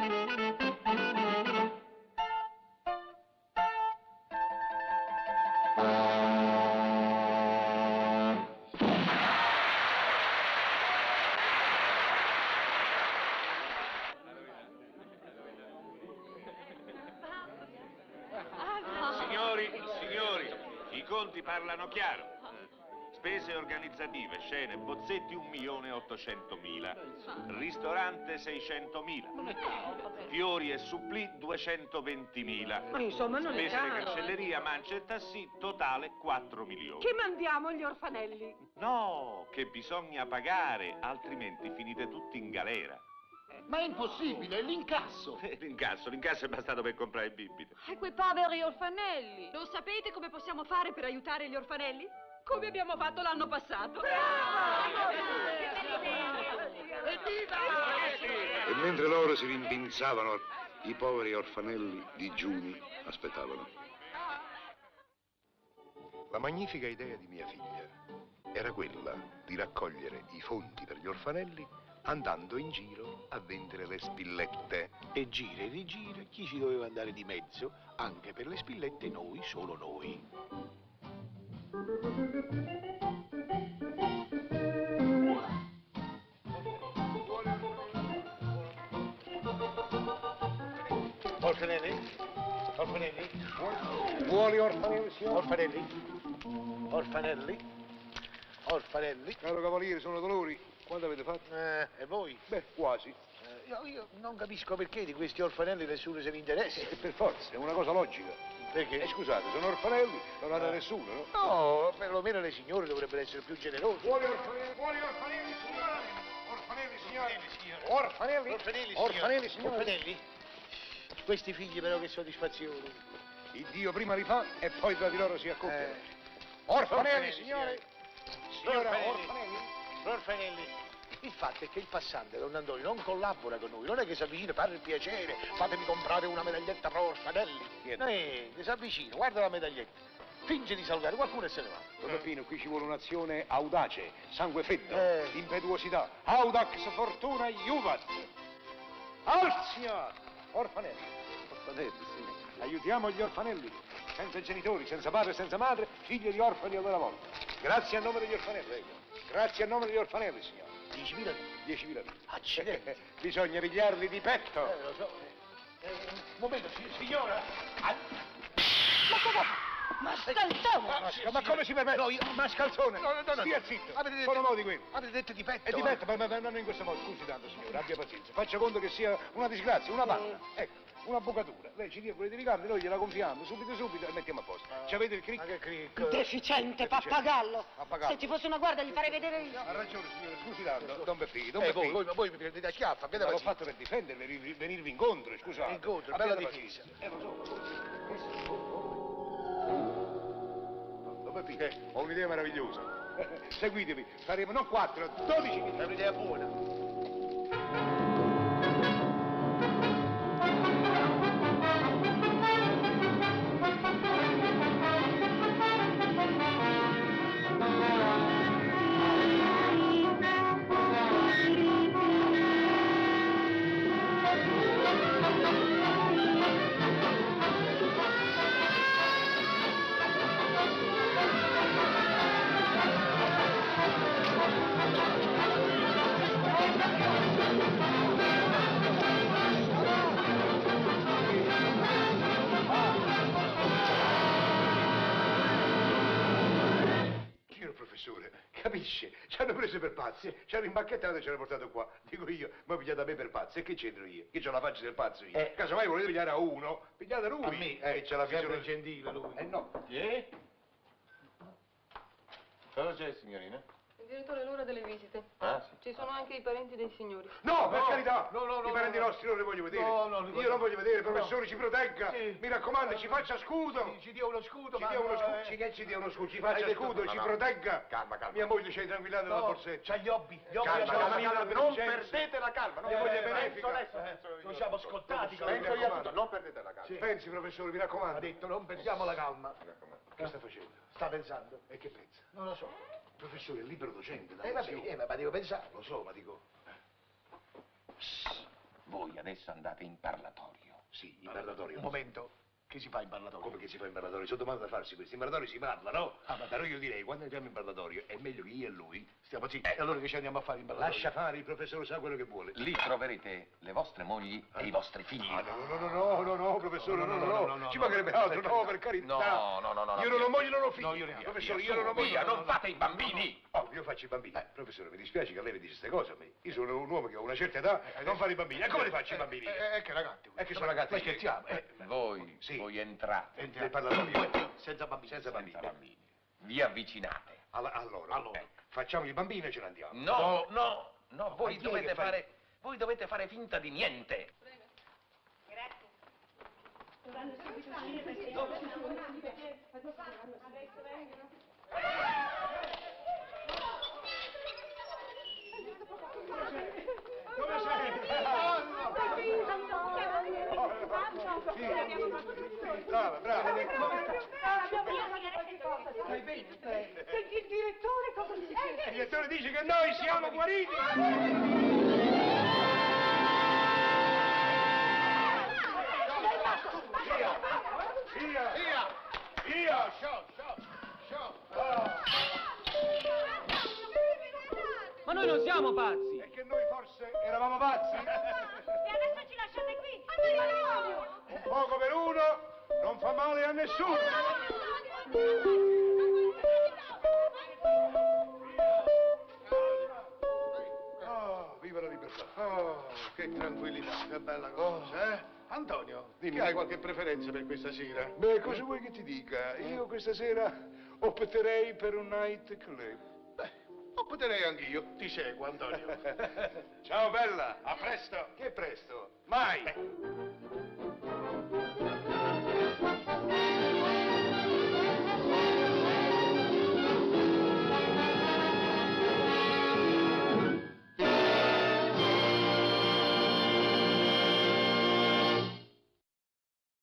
Signori, i conti parlano chiaro. Spese organizzative, scene, bozzetti 1.800.000, ristorante 600.000, fiori e supplì 220.000. Ma insomma non è spese caro. di cancelleria, mance e tassì, totale 4 milioni. Che mandiamo agli orfanelli? No, che bisogna pagare, altrimenti finite tutti in galera. Ma è impossibile, l'incasso. L'incasso è bastato per comprare il bibite. E quei poveri orfanelli. Lo sapete come possiamo fare per aiutare gli orfanelli? Come abbiamo fatto l'anno passato. E mentre loro si rimpinzavano, i poveri orfanelli digiuni aspettavano. La magnifica idea di mia figlia era quella di raccogliere i fondi per gli orfanelli andando in giro a vendere le spillette. E gira e rigira, chi ci doveva andare di mezzo? Anche per le spillette noi, solo noi. Orfanelli? Orfanelli? Vuole Orfanelli, signore? Orfanelli? Orfanelli? Orfanelli? Caro cavaliere, sono dolori. Quanto avete fatto? E voi? Beh, quasi. Io non capisco perché di questi orfanelli nessuno se ne interessa. Per forza, è una cosa logica. Perché? Scusate, sono orfanelli, non hanno nessuno, no? No, perlomeno le signore dovrebbero essere più generose. Vuole Orfanelli, signore? Orfanelli, signore? Orfanelli? Orfanelli, signore? Orfanelli? Questi figli però che soddisfazione. Il Dio prima li fa e poi tra di loro si accoppia. Orfanelli, signore? Signora Orfanelli? Orfanelli. Il fatto è che il passante, don Antonio, non collabora con noi, non è che si avvicina, fa il piacere, fatemi comprare una medaglietta pro Orfanelli. Niente, si avvicina, guarda la medaglietta, finge di salutare qualcuno e se ne va. Don Peppino, qui ci vuole un'azione audace, sangue freddo, impetuosità. Audax fortuna iuvat. Alt, signor! Orfanelli. Orfanelli, sì. Aiutiamo gli orfanelli, senza genitori, senza padre, senza madre, figli di orfani a loro volta. Grazie a nome degli orfanelli. Grazie a nome degli orfanelli, signor. 10.000 lire. 10.000 lire. Accidenti. Bisogna pigliarli di petto. Lo so. Un momento, signora. Ma come? Mascalzone! Ma come si permette? No, Mascalzone! No. Stia zitto! Avete detto... Sono modi quelli. Avete detto di petto? E di petto, ma non in questo modo. Scusi tanto, signore, abbia pazienza. Faccia conto che sia una disgrazia, una panna. Ecco, una bucatura. Lei ci dia quelle di ricambi, noi gliela confiamo subito e mettiamo a posto. Ci avete il cric? Ma che cric? Deficiente pappagallo. Pappagallo. Se ci fosse una guardia li farei vedere io. Ha ragione, signore, scusi tanto. Don Beppini, voi mi prendete a schiaffa, abbiate l'ho pazienza. fatto per difendervi, venirvi incontro, scusate. Incontro, bella difesa. Lo so. Don Beppini, ho un'idea meravigliosa. Seguitemi, faremo non 4, 12 minuti. È un'idea buona. Capisce? Ci hanno preso per pazzi, ci hanno imbacchettato e ci hanno portato qua. Dico io, ma pigliate a me per pazzo, e che c'entro io? Che c'ho la faccia del pazzo io? Casomai volete pigliare a uno, pigliate lui. A me, che c'è la sempre gentile lui. No. Cosa c'è, signorina? Direttore, l'ora delle visite. Ah, sì. Ci sono anche i parenti dei signori. No, per carità! No, I parenti nostri non li voglio vedere. No, io non voglio vedere, professore, ci protegga. Sì. Mi raccomando, ci faccia scudo. Ci dia uno scudo, Ci dia uno scudo, ci dia uno scudo, ci faccia scudo, ci protegga. Calma. Mia moglie ci ha tranquillato nella borsetta. C'ha gli hobby. Calma, non perdete la calma. Mia moglie è benefica. Non siamo scottati. Penso io a tutto, non perdete la calma. Pensi, professore, mi raccomando. Ha detto, non perdiamo la calma. Che sta facendo? Sta pensando. E che pensa? Non lo so. Professore, è libero docente. Ma devo pensare. Lo so, ma dico... Voi adesso andate in parlatorio. Sì, in parlatorio. Un momento. Che si fa in parlatorio? Come che si fa in parlatorio? Sono domande da farsi questi. In parlatorio si parla, no? Però io direi, quando entriamo in parlatorio, è meglio che io e lui stiamo zitti. E allora che ci andiamo a fare in parlatorio? Lascia fare, il professore sa quello che vuole. Lì troverete le vostre mogli e i vostri figli. No, professore, no. Ci mancherebbe altro, no, per carità. No. Io non ho moglie, non ho figli. No, io ne ho. Professore, io non ho moglie. Non fate i bambini. Io faccio i bambini. Professore, mi dispiace che lei mi dice queste cose a me. Io sono un uomo che ha una certa età, non fare i bambini. E come li faccio i bambini? Che ragazzi. È che sono ragazzi. Ma scherziamo. Voi entrate. Nel parlatorio. Senza bambini. Vi avvicinate. Allora. Facciamo i bambini e ce ne andiamo. No, voi dovete fare finta di niente. Grazie. Adesso vengono. Dove sei? Brava. Stai bene? Senti, il direttore cosa dice? Il direttore dice che noi siamo guariti! Via! Ma noi non siamo pazzi! È che noi forse eravamo pazzi? E adesso ci lasciate qui! Andiamo! Poco per uno non fa male a nessuno. Oh, viva la libertà. Oh, che tranquillità, che bella cosa, eh? Antonio, Dimmi. hai qualche preferenza per questa sera? Beh, cosa vuoi che ti dica? Io questa sera opterei per un night club. O potrei anch'io, ti seguo, Antonio. Ciao, bella. A presto. Che presto? Mai.